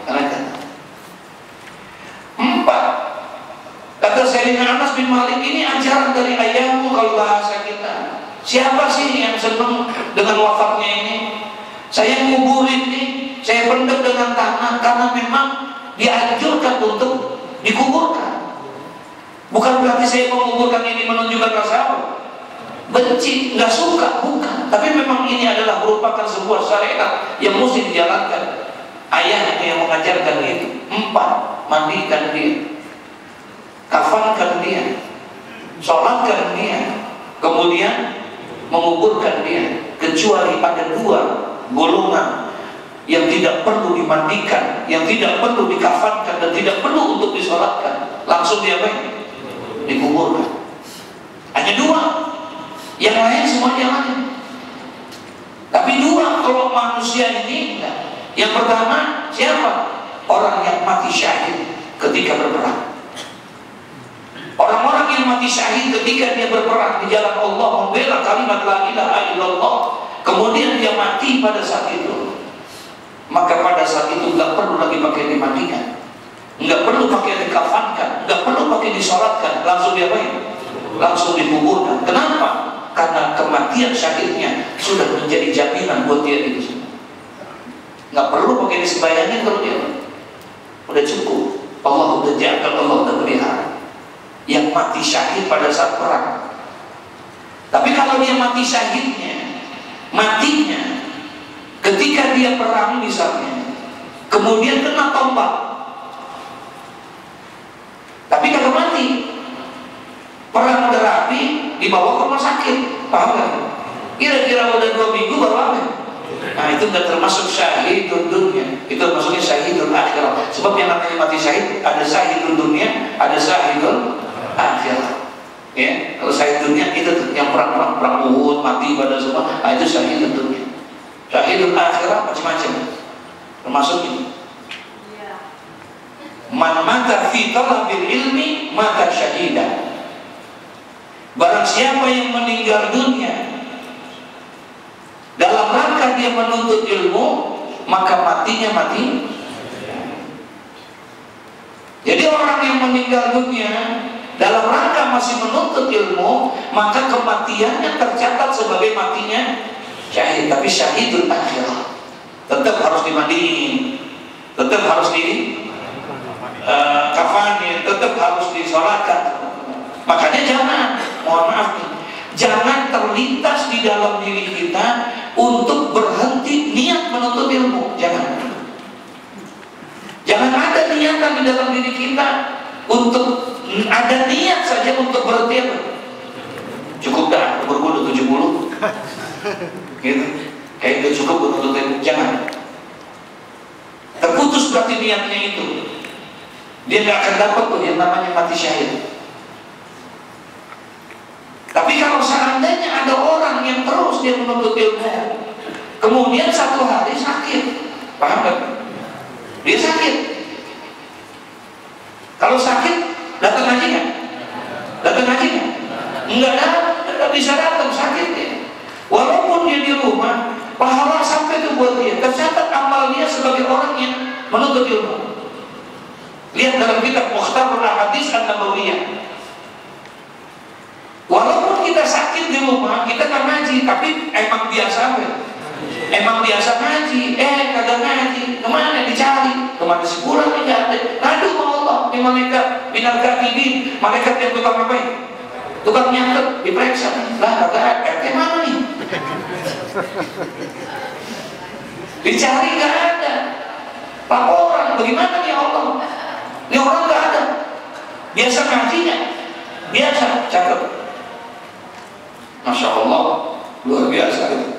Empat. Kata Sayyidina Anas bin Malik, ini ajaran dari ayahmu kalau bahasa kita. Siapa sih yang senang dengan wafatnya ini? Saya nguburin nih, saya pendam dengan tanah karena memang dianjurkan untuk dikuburkan. Bukan berarti saya menguburkan ini menunjukkan rasa apa? Benci, nggak suka, bukan. Tapi memang ini adalah merupakan sebuah syariat yang mesti dijalankan. Ayahnya yang mengajarkan itu. Empat, mandikan dia, kafankan dia, sholatkan dia, kemudian menguburkan dia. Kecuali ada dua golongan yang tidak perlu dimandikan, yang tidak perlu dikafankan, dan tidak perlu untuk disolatkan, langsung diapain? Dikuburkan. Hanya dua. Yang lain semua diamalkan. Tapi Tapi dua kelompok manusia ini enggak. Yang pertama siapa? Orang yang mati syahid ketika berperang. Orang-orang yang mati syahid ketika dia berperang di jalan Allah, membela kalimat la ilaha illallah, kemudian dia mati pada saat itu, maka pada saat itu nggak perlu lagi pakai dimandikan, nggak perlu pakai dikafankan, nggak perlu pakai disolatkan, langsung diapain? Langsung dikuburkan. Kenapa? Karena kematian syahidnya sudah menjadi jaminan buat dia itu semua. Nggak perlu pakai disembayangin kalau dia udah cukup. Allah udah jaga, Allah udah pelihara. Yang mati syahid pada saat perang. Tapi kalau dia mati syahidnya, matinya ketika dia perang misalnya, kemudian kena tombak, tapi kagak mati, perang udah rapi, dibawa ke rumah sakit, paham gak? Kira-kira udah dua minggu baru apa? Nah itu nggak termasuk syahidul dunia, itu maksudnya syahidul akhirat. Sebab yang namanya mati syahid ada syahidul dunia, ada syahidul akhirat. Ya, kalau syahid dunia itu tuh, yang perang-perang perang Uhud mati pada semua, nah, itu syahidul dunia. Syahidul akhirat macam-macam, termasuk ini. Man mata fi talabil ilmi mata syahidah. Barang siapa yang meninggal dunia dalam rangka dia menuntut ilmu, maka matinya mati. Jadi orang yang meninggal dunia dalam rangka masih menuntut ilmu, maka kematiannya tercatat sebagai matinya syahid. Tapi syahidul akhirat tetap harus dimandiin, tetap harus di uh, kafanin, tetap harus disolatkan. Makanya jangan, mohon maaf nih, jangan terlintas di dalam diri kita untuk berhenti niat menuntut ilmu. Jangan. Jangan ada niatan di dalam diri kita untuk ada niat saja untuk berhenti apa? Cukup dah, umur tujuh puluh gitu. Kayak itu cukup menuntut ilmu. Jangan. Terputus berarti niatnya itu. Dia nggak akan dapat tuh yang namanya mati syahid. Tapi kalau seandainya ada orang yang terus dia menuntut ilmu, kemudian satu hari sakit, paham gak? Dia sakit. Kalau sakit, datang ngaji nggak? Datang ngaji nggak? Enggak ada, nggak bisa datang, sakit dia. Walaupun dia di rumah, pahala sampai itu buat dia. Tercatat amal dia sebagai orang yang menuntut ilmu. Lihat dalam kitab Mukhtar Al-Hadis An-Nabawiyah. Walaupun kita sakit di rumah, kita kan ngaji, tapi emang biasa apa? Emang biasa ngaji, eh kagak ngaji, kemana dicari? Kemana si pulang dicari? Ngadu sama Allah, ini malaikat, minal katibin, malaikat yang tukang apa ya? Tukang nyatet, diperiksa. Lah kagak, R T mana nih? Dicari gak ada. Laporan, bagaimana nih Allah? Ini orang gak ada. Biasa ngajinya, biasa, cakep. Masya Allah, luar biasa itu.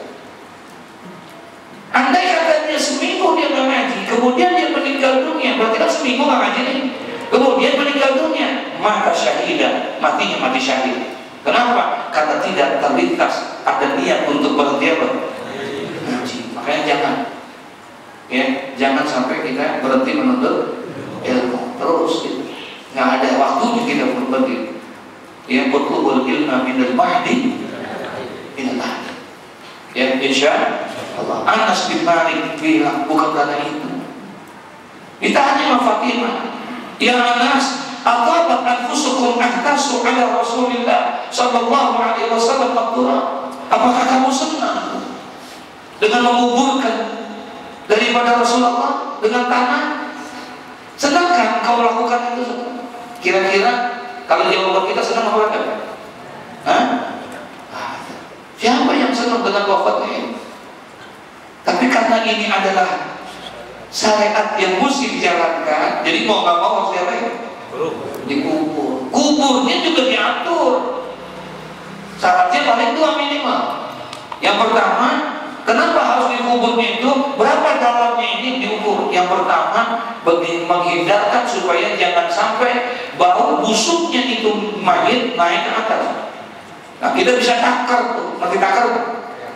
Andai katanya seminggu dia nggak ngaji, kemudian dia meninggal dunia, berarti kan seminggu nggak ngaji nih. Kemudian meninggal dunia, maka syahidah, matinya mati syahid. Kenapa? Karena tidak terlintas ada niat untuk berhenti apa? Ngaji. Makanya jangan, ya, jangan sampai kita berhenti menuntut ilmu terus. Gitu. Nggak ada waktunya kita berhenti. Ya, betul ilmu minal mahdi. Inilah, ya, insya Allah. Anas bin Malik bilang bukan karena itu. Ditanya sama Fatimah, ya Anas, atabat anfusukum ahtasu ala Rasulillah sallallahu alaihi wasallam maqdura. Apakah kamu senang dengan menguburkan daripada Rasulullah dengan tanah? Senang kan kau lakukan itu? Kira-kira kalau jawaban kita senang apa enggak? Hah? Siapa yang senang dengan wafatnya ini? Tapi karena ini adalah syariat yang mesti dijalankan, jadi mau gak mau harus diapain? Dikubur. Kuburnya juga diatur. Syaratnya paling dua minimal. Yang pertama, kenapa harus dikuburnya itu? Berapa dalamnya ini diukur? Yang pertama, bagi menghindarkan supaya jangan sampai bau busuknya itu mayit naik ke atas. Nah kita bisa takar tuh, nanti takar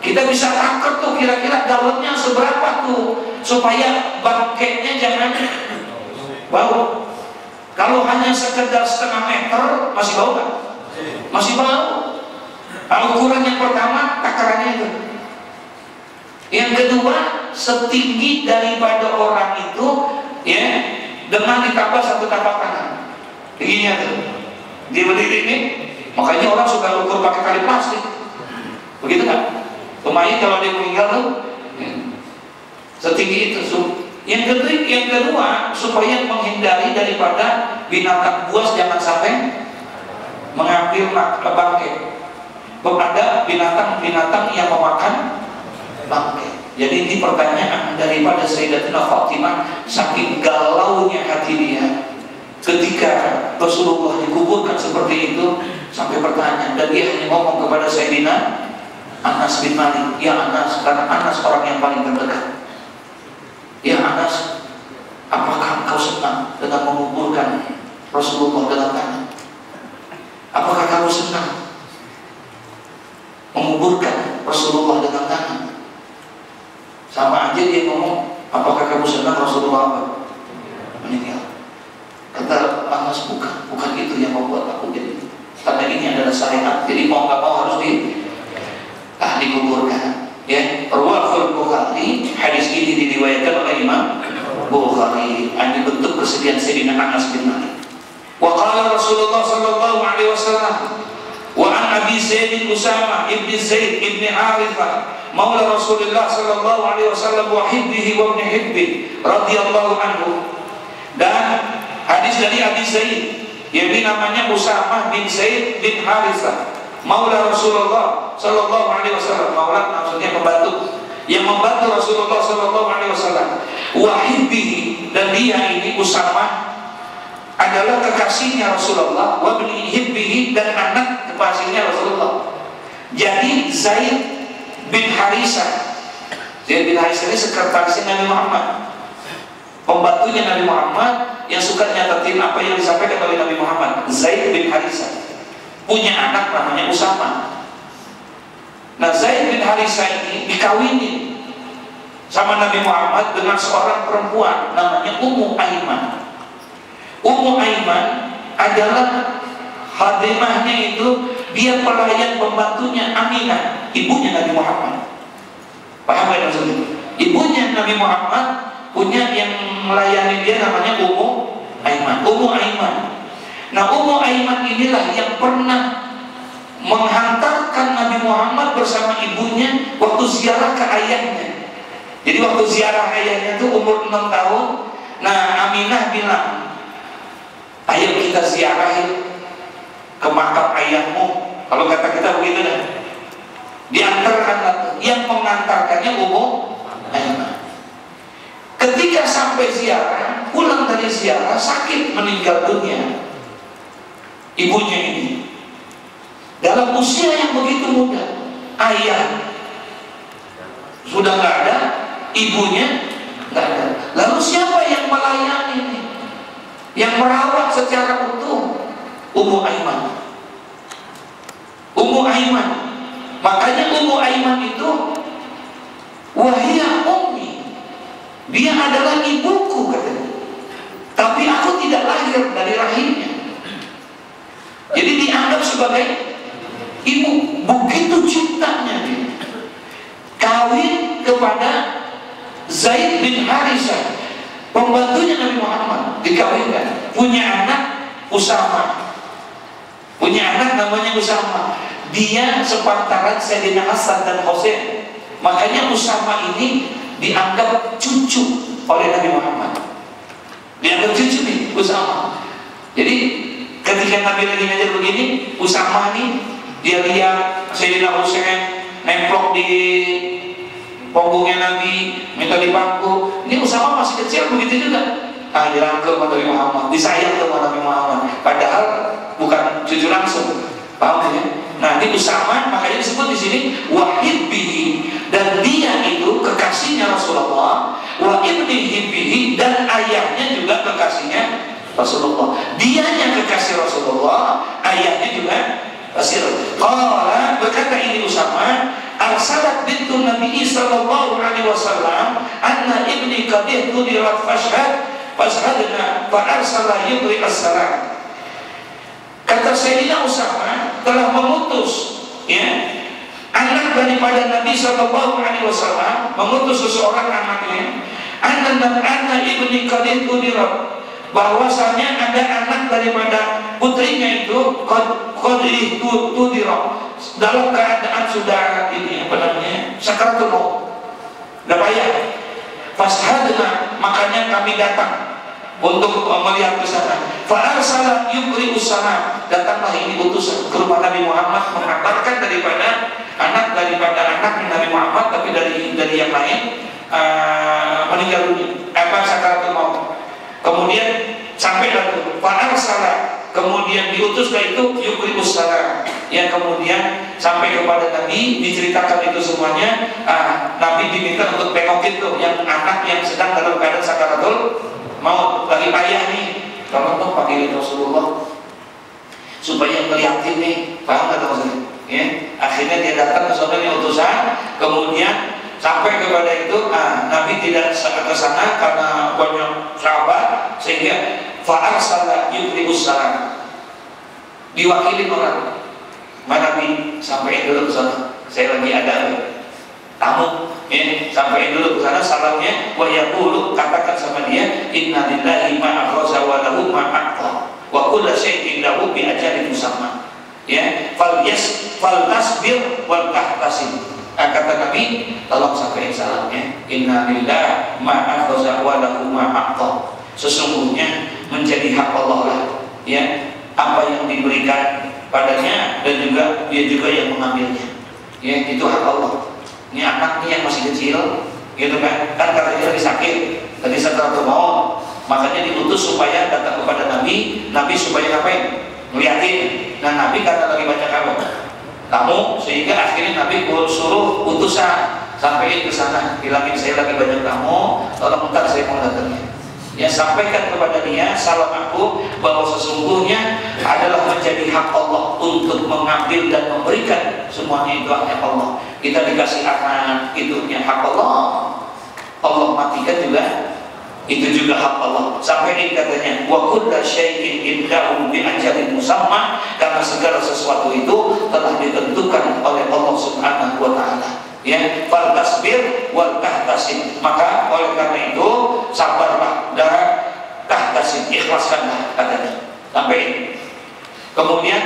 Kita bisa takar tuh kira-kira dalamnya seberapa tuh, supaya bangkainya jangan bau. Kalau hanya sekedar setengah meter masih bau kan? Masih bau. Kalau ukuran yang pertama takarannya itu. Yang kedua, setinggi daripada orang itu, ya, dengan ditambah satu tapak tangan. Tingginya tuh. Dia berdiri ini, makanya orang suka ukur pakai tali plastik. Begitu kan? Lumayan kalau dia meninggal tuh, ya, setinggi itu. Yang kedua, yang kedua supaya menghindari daripada binatang buas jangan sampai mengambil bangkai. Ada binatang-binatang yang memakan bangkai. Jadi ini pertanyaan daripada Sayyidatina Fatimah, saking galaunya hati dia ketika Rasulullah dikuburkan seperti itu, sampai pertanyaan, dan dia hanya ngomong kepada Sayyidina Anas bin Malik, ya Anas, karena Anas orang yang paling terdekat. Ya Anas, apakah engkau senang dengan menguburkan Rasulullah dalam tanah? Apakah kamu senang menguburkan Rasulullah dalam tanah? Sama aja dia ngomong, apakah kamu senang Rasulullah apa? Meninggal. Kata Anas, bukan, bukan itu yang membuat aku jadi. Karena ini adalah syariat, jadi mau nggak mau harus di ah dikuburkan. Ya, Rawahul Bukhari, hadis ini diriwayatkan oleh Imam Bukhari. Ini bentuk kesedihan Sayyidina Anas bin Malik. Wa qala Rasulullah sallallahu alaihi wasallam, wa an Abi Zaid Usama ibn Zaid ibn Harithah maula Rasulullah sallallahu alaihi wasallam wa hibbihi wa ibn hibbi radhiyallahu anhu. Dan hadis dari Abi Zaid, yakni namanya Usama bin Zaid bin Harithah, maula Rasulullah sallallahu alaihi wasallam. Maula maksudnya membantu, yang membantu Rasulullah sallallahu alaihi wasallam. Wa hibbihi, dan dia ini Usama adalah kekasihnya Rasulullah, wa ibn hibbihi, dan anak kekasihnya Rasulullah. Jadi Zaid bin Harisah, Zaid bin Harisah ini sekretarisnya Nabi Muhammad, pembantunya Nabi Muhammad yang suka nyatetin apa yang disampaikan oleh Nabi Muhammad. Zaid bin Harisah punya anak namanya Usama. Nah, Zaid bin Harisah ini dikawinin sama Nabi Muhammad dengan seorang perempuan namanya Ummu Aiman. Ummu Aiman adalah khadimahnya, itu dia pelayan pembantunya Aminah, ibunya Nabi Muhammad. Paham gak maksudnya? Ibunya Nabi Muhammad punya yang melayani dia namanya Ummu Aiman. Ummu Aiman. Nah, Ummu Aiman inilah yang pernah menghantarkan Nabi Muhammad bersama ibunya waktu ziarah ke ayahnya. Jadi waktu ziarah ayahnya itu umur enam tahun. Nah, Aminah bilang, ayo kita ziarahin ke makam ayahmu. Kalau kata kita begitu dah. Diantarkan, yang mengantarkannya Ummu Aiman. Ketika sampai ziarah, pulang dari ziarah, sakit, meninggal dunia ibunya ini. Dalam usia yang begitu muda, ayah sudah nggak ada, ibunya nggak ada. Lalu siapa yang melayani ini, yang merawat secara utuh? Ummu Aiman. Ummu Aiman. Makanya Ummu Aiman itu wahia ummi, dia adalah ibuku katanya, tapi aku tidak lahir dari rahimnya. Jadi dianggap sebagai ibu. Begitu cintanya dia. Kawin kepada Zaid bin Harisah, pembantunya Nabi Muhammad, dikawinkan. Punya anak Usama. Punya anak namanya Usama. Dia sepantaran Sayyidina Hasan dan Husain. Makanya Usama ini dianggap cucu oleh Nabi Muhammad. Dianggap cucu nih Usama. Jadi ketika Nabi lagi ngajar begini, Usama nih dia lihat Sayyidina Husain nemplok di punggungnya Nabi, minta dipangku. Ini Usama masih kecil begitu juga. Ah, dirangkul sama Nabi Muhammad, disayang sama Nabi Muhammad. Padahal bukan cucu langsung. Paham ya? Nah, ini Usama makanya disebut di sini wahibbihi, dan dia itu kekasihnya Rasulullah, wa ibni hibbihi, dan ayahnya juga kekasihnya Rasulullah. Dianya kekasih Rasulullah, ayahnya juga kekasih Rasulullah. Qala, berkata ini Usama, arsalat bintu Nabi sallallahu alaihi wasallam anna ibni qad ihtudirat fashhad fashhadna fa arsala yubri as-salam. Kata Sayyidina Usama telah memutus ya anak daripada Nabi sallallahu alaihi wasallam, memutus seseorang anaknya, anna anna ibni qad ihtudirat, bahwasanya ada anak daripada putrinya itu qad ihtudirat, dalam keadaan sudah ini apa namanya sakaratul maut, udah payah. Fashhadna, makanya kami datang untuk melihat ke sana. Fa arsala yubri usama, datanglah ini utusan ke rumah Nabi Muhammad mengabarkan daripada anak daripada anak Nabi Muhammad, tapi dari dari yang lain uh, meninggal dunia, apa sakaratul maut. Kemudian sampai lalu fa arsala, kemudian diutuslah itu yubri usama, yang kemudian sampai kepada Nabi diceritakan itu semuanya. uh, Nabi diminta untuk tengokin tuh yang anak yang sedang dalam keadaan sakaratul mau, lagi payah nih, tolong dong panggilin Rasulullah supaya ngeliatin nih, paham nggak maksudnya? Ya, akhirnya dia datang ke saudaranya utusan, kemudian sampai kepada itu, ah, Nabi tidak ke sana karena banyak sahabat, sehingga fa'arsala yubri'us salam, diwakili orang, mana Nabi sampaikan dulu ke sana, saya lagi ada tamu, ya, sampaikan dulu ke sana salamnya, wa yaqulu, katakan sama dia, inna lillahi ma akhraja wa lahu ma a'ta wa kullu syai'in lahu bi ajalin musamma. Ya, fal yas fal tasbir wal tahtasib. Kata Nabi, tolong sampaikan salamnya, inna lillahi ma akhraja wa lahu ma a'ta. Sesungguhnya menjadi hak Allah lah, ya, apa yang diberikan padanya dan juga dia juga yang mengambilnya. Ya, itu hak Allah. Ini anak ini yang masih kecil, gitu kan? Kan katanya lagi sakit, tadi sakaratul maut, makanya diutus supaya datang kepada Nabi, Nabi supaya ngapain? Ngeliatin. Nah, Nabi karena lagi banyak apa? Tamu, sehingga akhirnya Nabi suruh utusan sampaikan ke sana, bilangin saya lagi banyak tamu, tolong bentar saya mau datangnya. Ya, sampaikan kepada dia salam aku bahwa sesungguhnya adalah menjadi hak Allah untuk mengambil dan memberikan, semuanya itu hak Allah. Kita dikasih anak, itu hak Allah. Allah matikan juga, itu juga hak Allah. Sampai ini katanya, wa kullu syai'in indahu bi ajalin musamma, karena segala sesuatu itu telah ditentukan oleh Allah Subhanahu wa taala. Ya, fal tasbir wal tahtasib, maka oleh karena itu sabarlah dan tahtasib, ikhlaskanlah, katanya. Sampai ini. Kemudian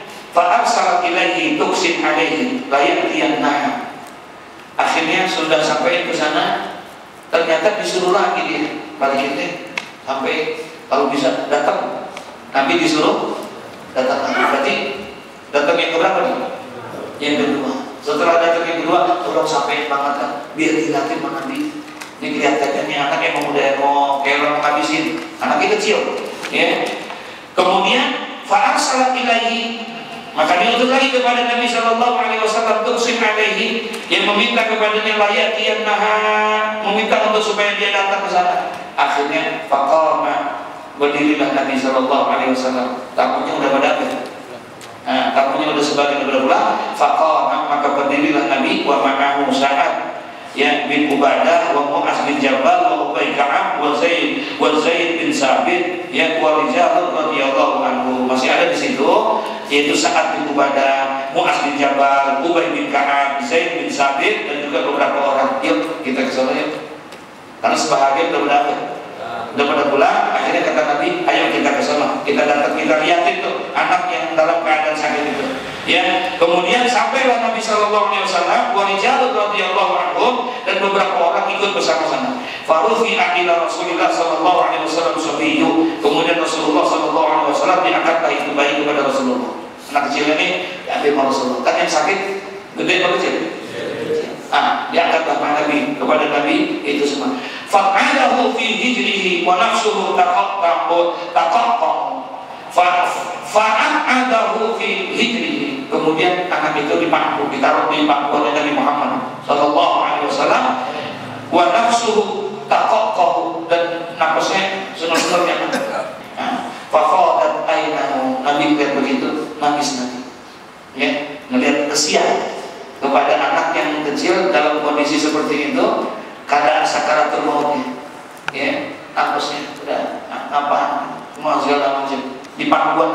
fa arsalat ilaihi tuksin alaihi la ya'tiyanna. Akhirnya sudah sampai ke sana, ternyata disuruh lagi dia balikin deh, sampai kalau bisa datang. Nabi disuruh datang lagi. Berarti datang yang keberapa nih? Yang kedua. Setelah datang yang kedua, tolong sampai banget kan, biar dilihatin sama Nabi. Ini kelihatannya nih anak emang udah mau kayak orang menghabisin, anaknya kecil, ya. Kemudian fa'arsalat ilaihi, maka diutus lagi kepada Nabi Shallallahu Alaihi Wasallam tuksim alaihi, yang meminta kepadanya layatiyannaha, meminta untuk supaya dia datang ke sana. Akhirnya faqama, berdirilah Nabi Shallallahu Alaihi Wasallam. Tamunya udah pada habis. Nah, tamunya udah sebagian udah pulang. Faqama, maka berdirilah Nabi wa ma'ahu Sa'ad ya bin Ubadah wa Mu'az bin Jabal wa Ubay Ka'ab wa Zaid wa Zaid bin Sabit ya wa rijal radhiyallahu anhu. Masih ada di situ, yaitu Sa'ad bin Ubadah, Mu'az bin Jabal, Ubay bin Ka'ab, Zaid bin Sabit, dan juga beberapa orang. Yuk kita ke sana yuk, karena sebahagian udah berakhir, udah pada pulang. Akhirnya kata Nabi, ayo kita ke sana, kita datang, kita lihatin tuh anak yang dalam keadaan sakit itu. Ya, kemudian sampailah Nabi Shallallahu Alaihi Wasallam, wa rijalun radhiyallahu anhum, dan beberapa orang ikut bersama-sama. Farufi'a ila Rasulillah Shallallahu Alaihi Wasallam sabiyyu, kemudian Rasulullah Shallallahu Alaihi Wasallam diangkatlah itu bayi kepada Rasulullah. Anak kecilnya ini diambil Rasulullah. Kan yang sakit gede apa kecil? Ah, diangkatlah Nabi kepada Nabi itu semua. Fa'alahu fi hijrihi wa nafsuhu taqaqqa'u taqaqqa. Fa'adahu fi hijrihi, kemudian anak itu dipangku, ditaruh di pangkuan Nabi Muhammad Sallallahu Alaihi Wasallam. Wa nafsuhu taqaqqa'u, dan nafasnya senur-senurnya. Fafadat ainahu, Nabi lihat begitu, nangis nanti. Ya, melihat kesian kepada anak yang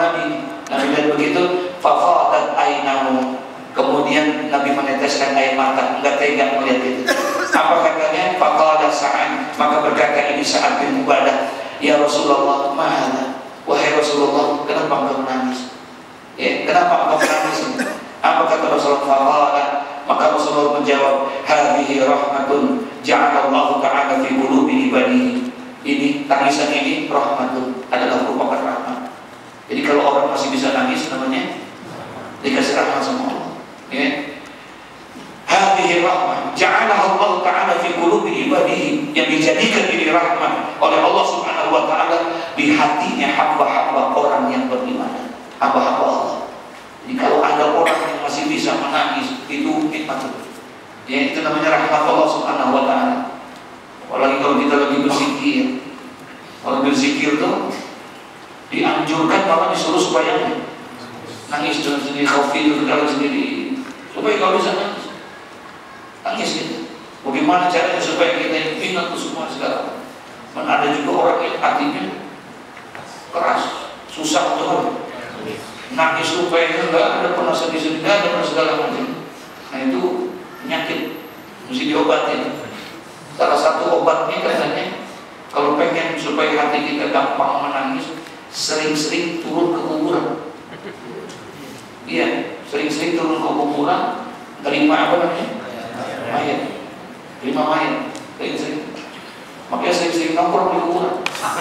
Nabi. Nabi lihat begitu, fafadat ainahu. Kemudian Nabi meneteskan air mata, enggak tega melihat itu. Apa katanya? Faqala Sa'ad, maka berkata ini Sa'ad bin Ubadah, ya Rasulullah, mana? Wahai Rasulullah, kenapa engkau menangis? Ya, kenapa engkau menangis? Apa kata Rasulullah? Faqala, maka Rasulullah menjawab, hadhihi rahmatun ja'alallahu ta'ala fi qulubi ibadihi. Ini tangisan ini rahmatun, adalah merupakan rahmat. Jadi kalau orang masih bisa nangis, namanya dikasih rahmat sama Allah. Ya. Hadhihi rahmah ja'alaha Allah Ta'ala fi qulubi ibadihi, yang dijadikan ini rahmat oleh Allah Subhanahu wa taala di hatinya hamba-hamba orang yang beriman, hamba-hamba Allah. Jadi kalau ada orang yang masih bisa menangis, itu nikmat. Ya, itu namanya rahmat Allah Subhanahu wa taala. Apalagi kalau kita lagi berzikir. Kalau berzikir tuh dianjurkan, malah disuruh supaya nangis dengan sendiri, khafil segala sendiri. Supaya kalau bisa nangis, nangis gitu. Bagaimana caranya supaya kita ingat tuh semua segala. Mana ada juga orang yang hatinya keras, susah untuk nangis supaya enggak ada pernah sedih-sedih, enggak ada pernah segala macam. Nah itu penyakit, mesti diobatin. Salah satu obatnya katanya, kalau pengen supaya hati kita gampang menangis, sering-sering turun ke kuburan. Iya, sering-sering turun ke kuburan, terima apa namanya? Mayat. Terima mayat. Sering-sering. Makanya sering-sering nongkrong di kuburan.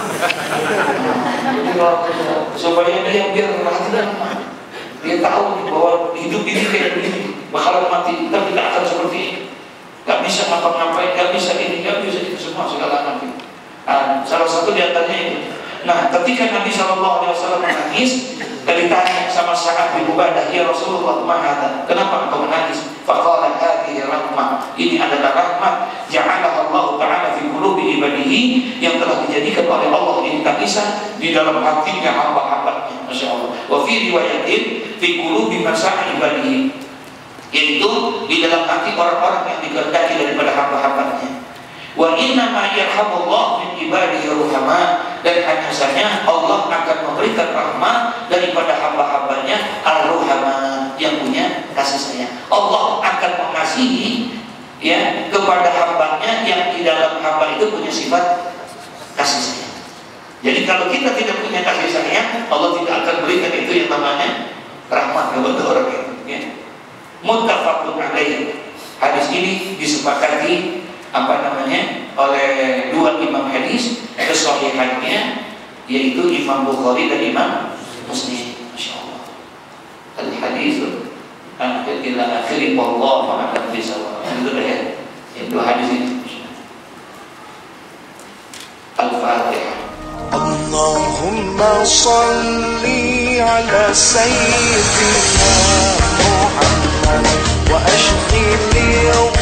Supaya dia biar hati dan dia tahu bahwa hidup ini kayak begini, bakalan mati, kita tidak akan seperti ini. Gak bisa ngapa-ngapain, gak bisa ini, gak bisa itu semua segala macam. Nah, salah satu di antaranya itu. Nah, ketika Nabi shallallahu alaihi wasallam menangis, dari tanya sama Sa'ad bin Ubadah, ya Rasulullah, mahada, kenapa engkau menangis? Faqala hadhihi rahmah, ini adalah rahmat ja'alaha Allah Ta'ala fi qulubi ibadihi, yang telah dijadikan oleh Allah ini tangisan di dalam hatinya hamba-hambanya. Masya Allah. Wa fi riwayatin fi qulubi masa'i ibadihi, yaitu di dalam hati orang-orang yang dikehendaki daripada hamba-hambanya. Wa inna ma yarhamullah min ibadihi ruhama, dan hanya saja Allah akan memberikan rahmat daripada hamba-hambanya ar-ruhama, yang punya kasih sayang. Allah akan mengasihi ya kepada hambanya yang di dalam hamba itu punya sifat kasih sayang. Jadi kalau kita tidak punya kasih sayang, Allah tidak akan berikan itu yang namanya rahmat kepada orang itu. Ya. Muttafaqun alaih. Hadis ini disepakati apa namanya oleh dua imam hadis kesahihannya, yaitu Imam Bukhari dan Imam Muslim. Masya Allah. Al hadis akhir ila akhiri wallahu a'lam bishawab. Itu ya. Itu hadis ini. Al-Fatihah. Allahumma salli ala sayyidina Muhammad wa ashghil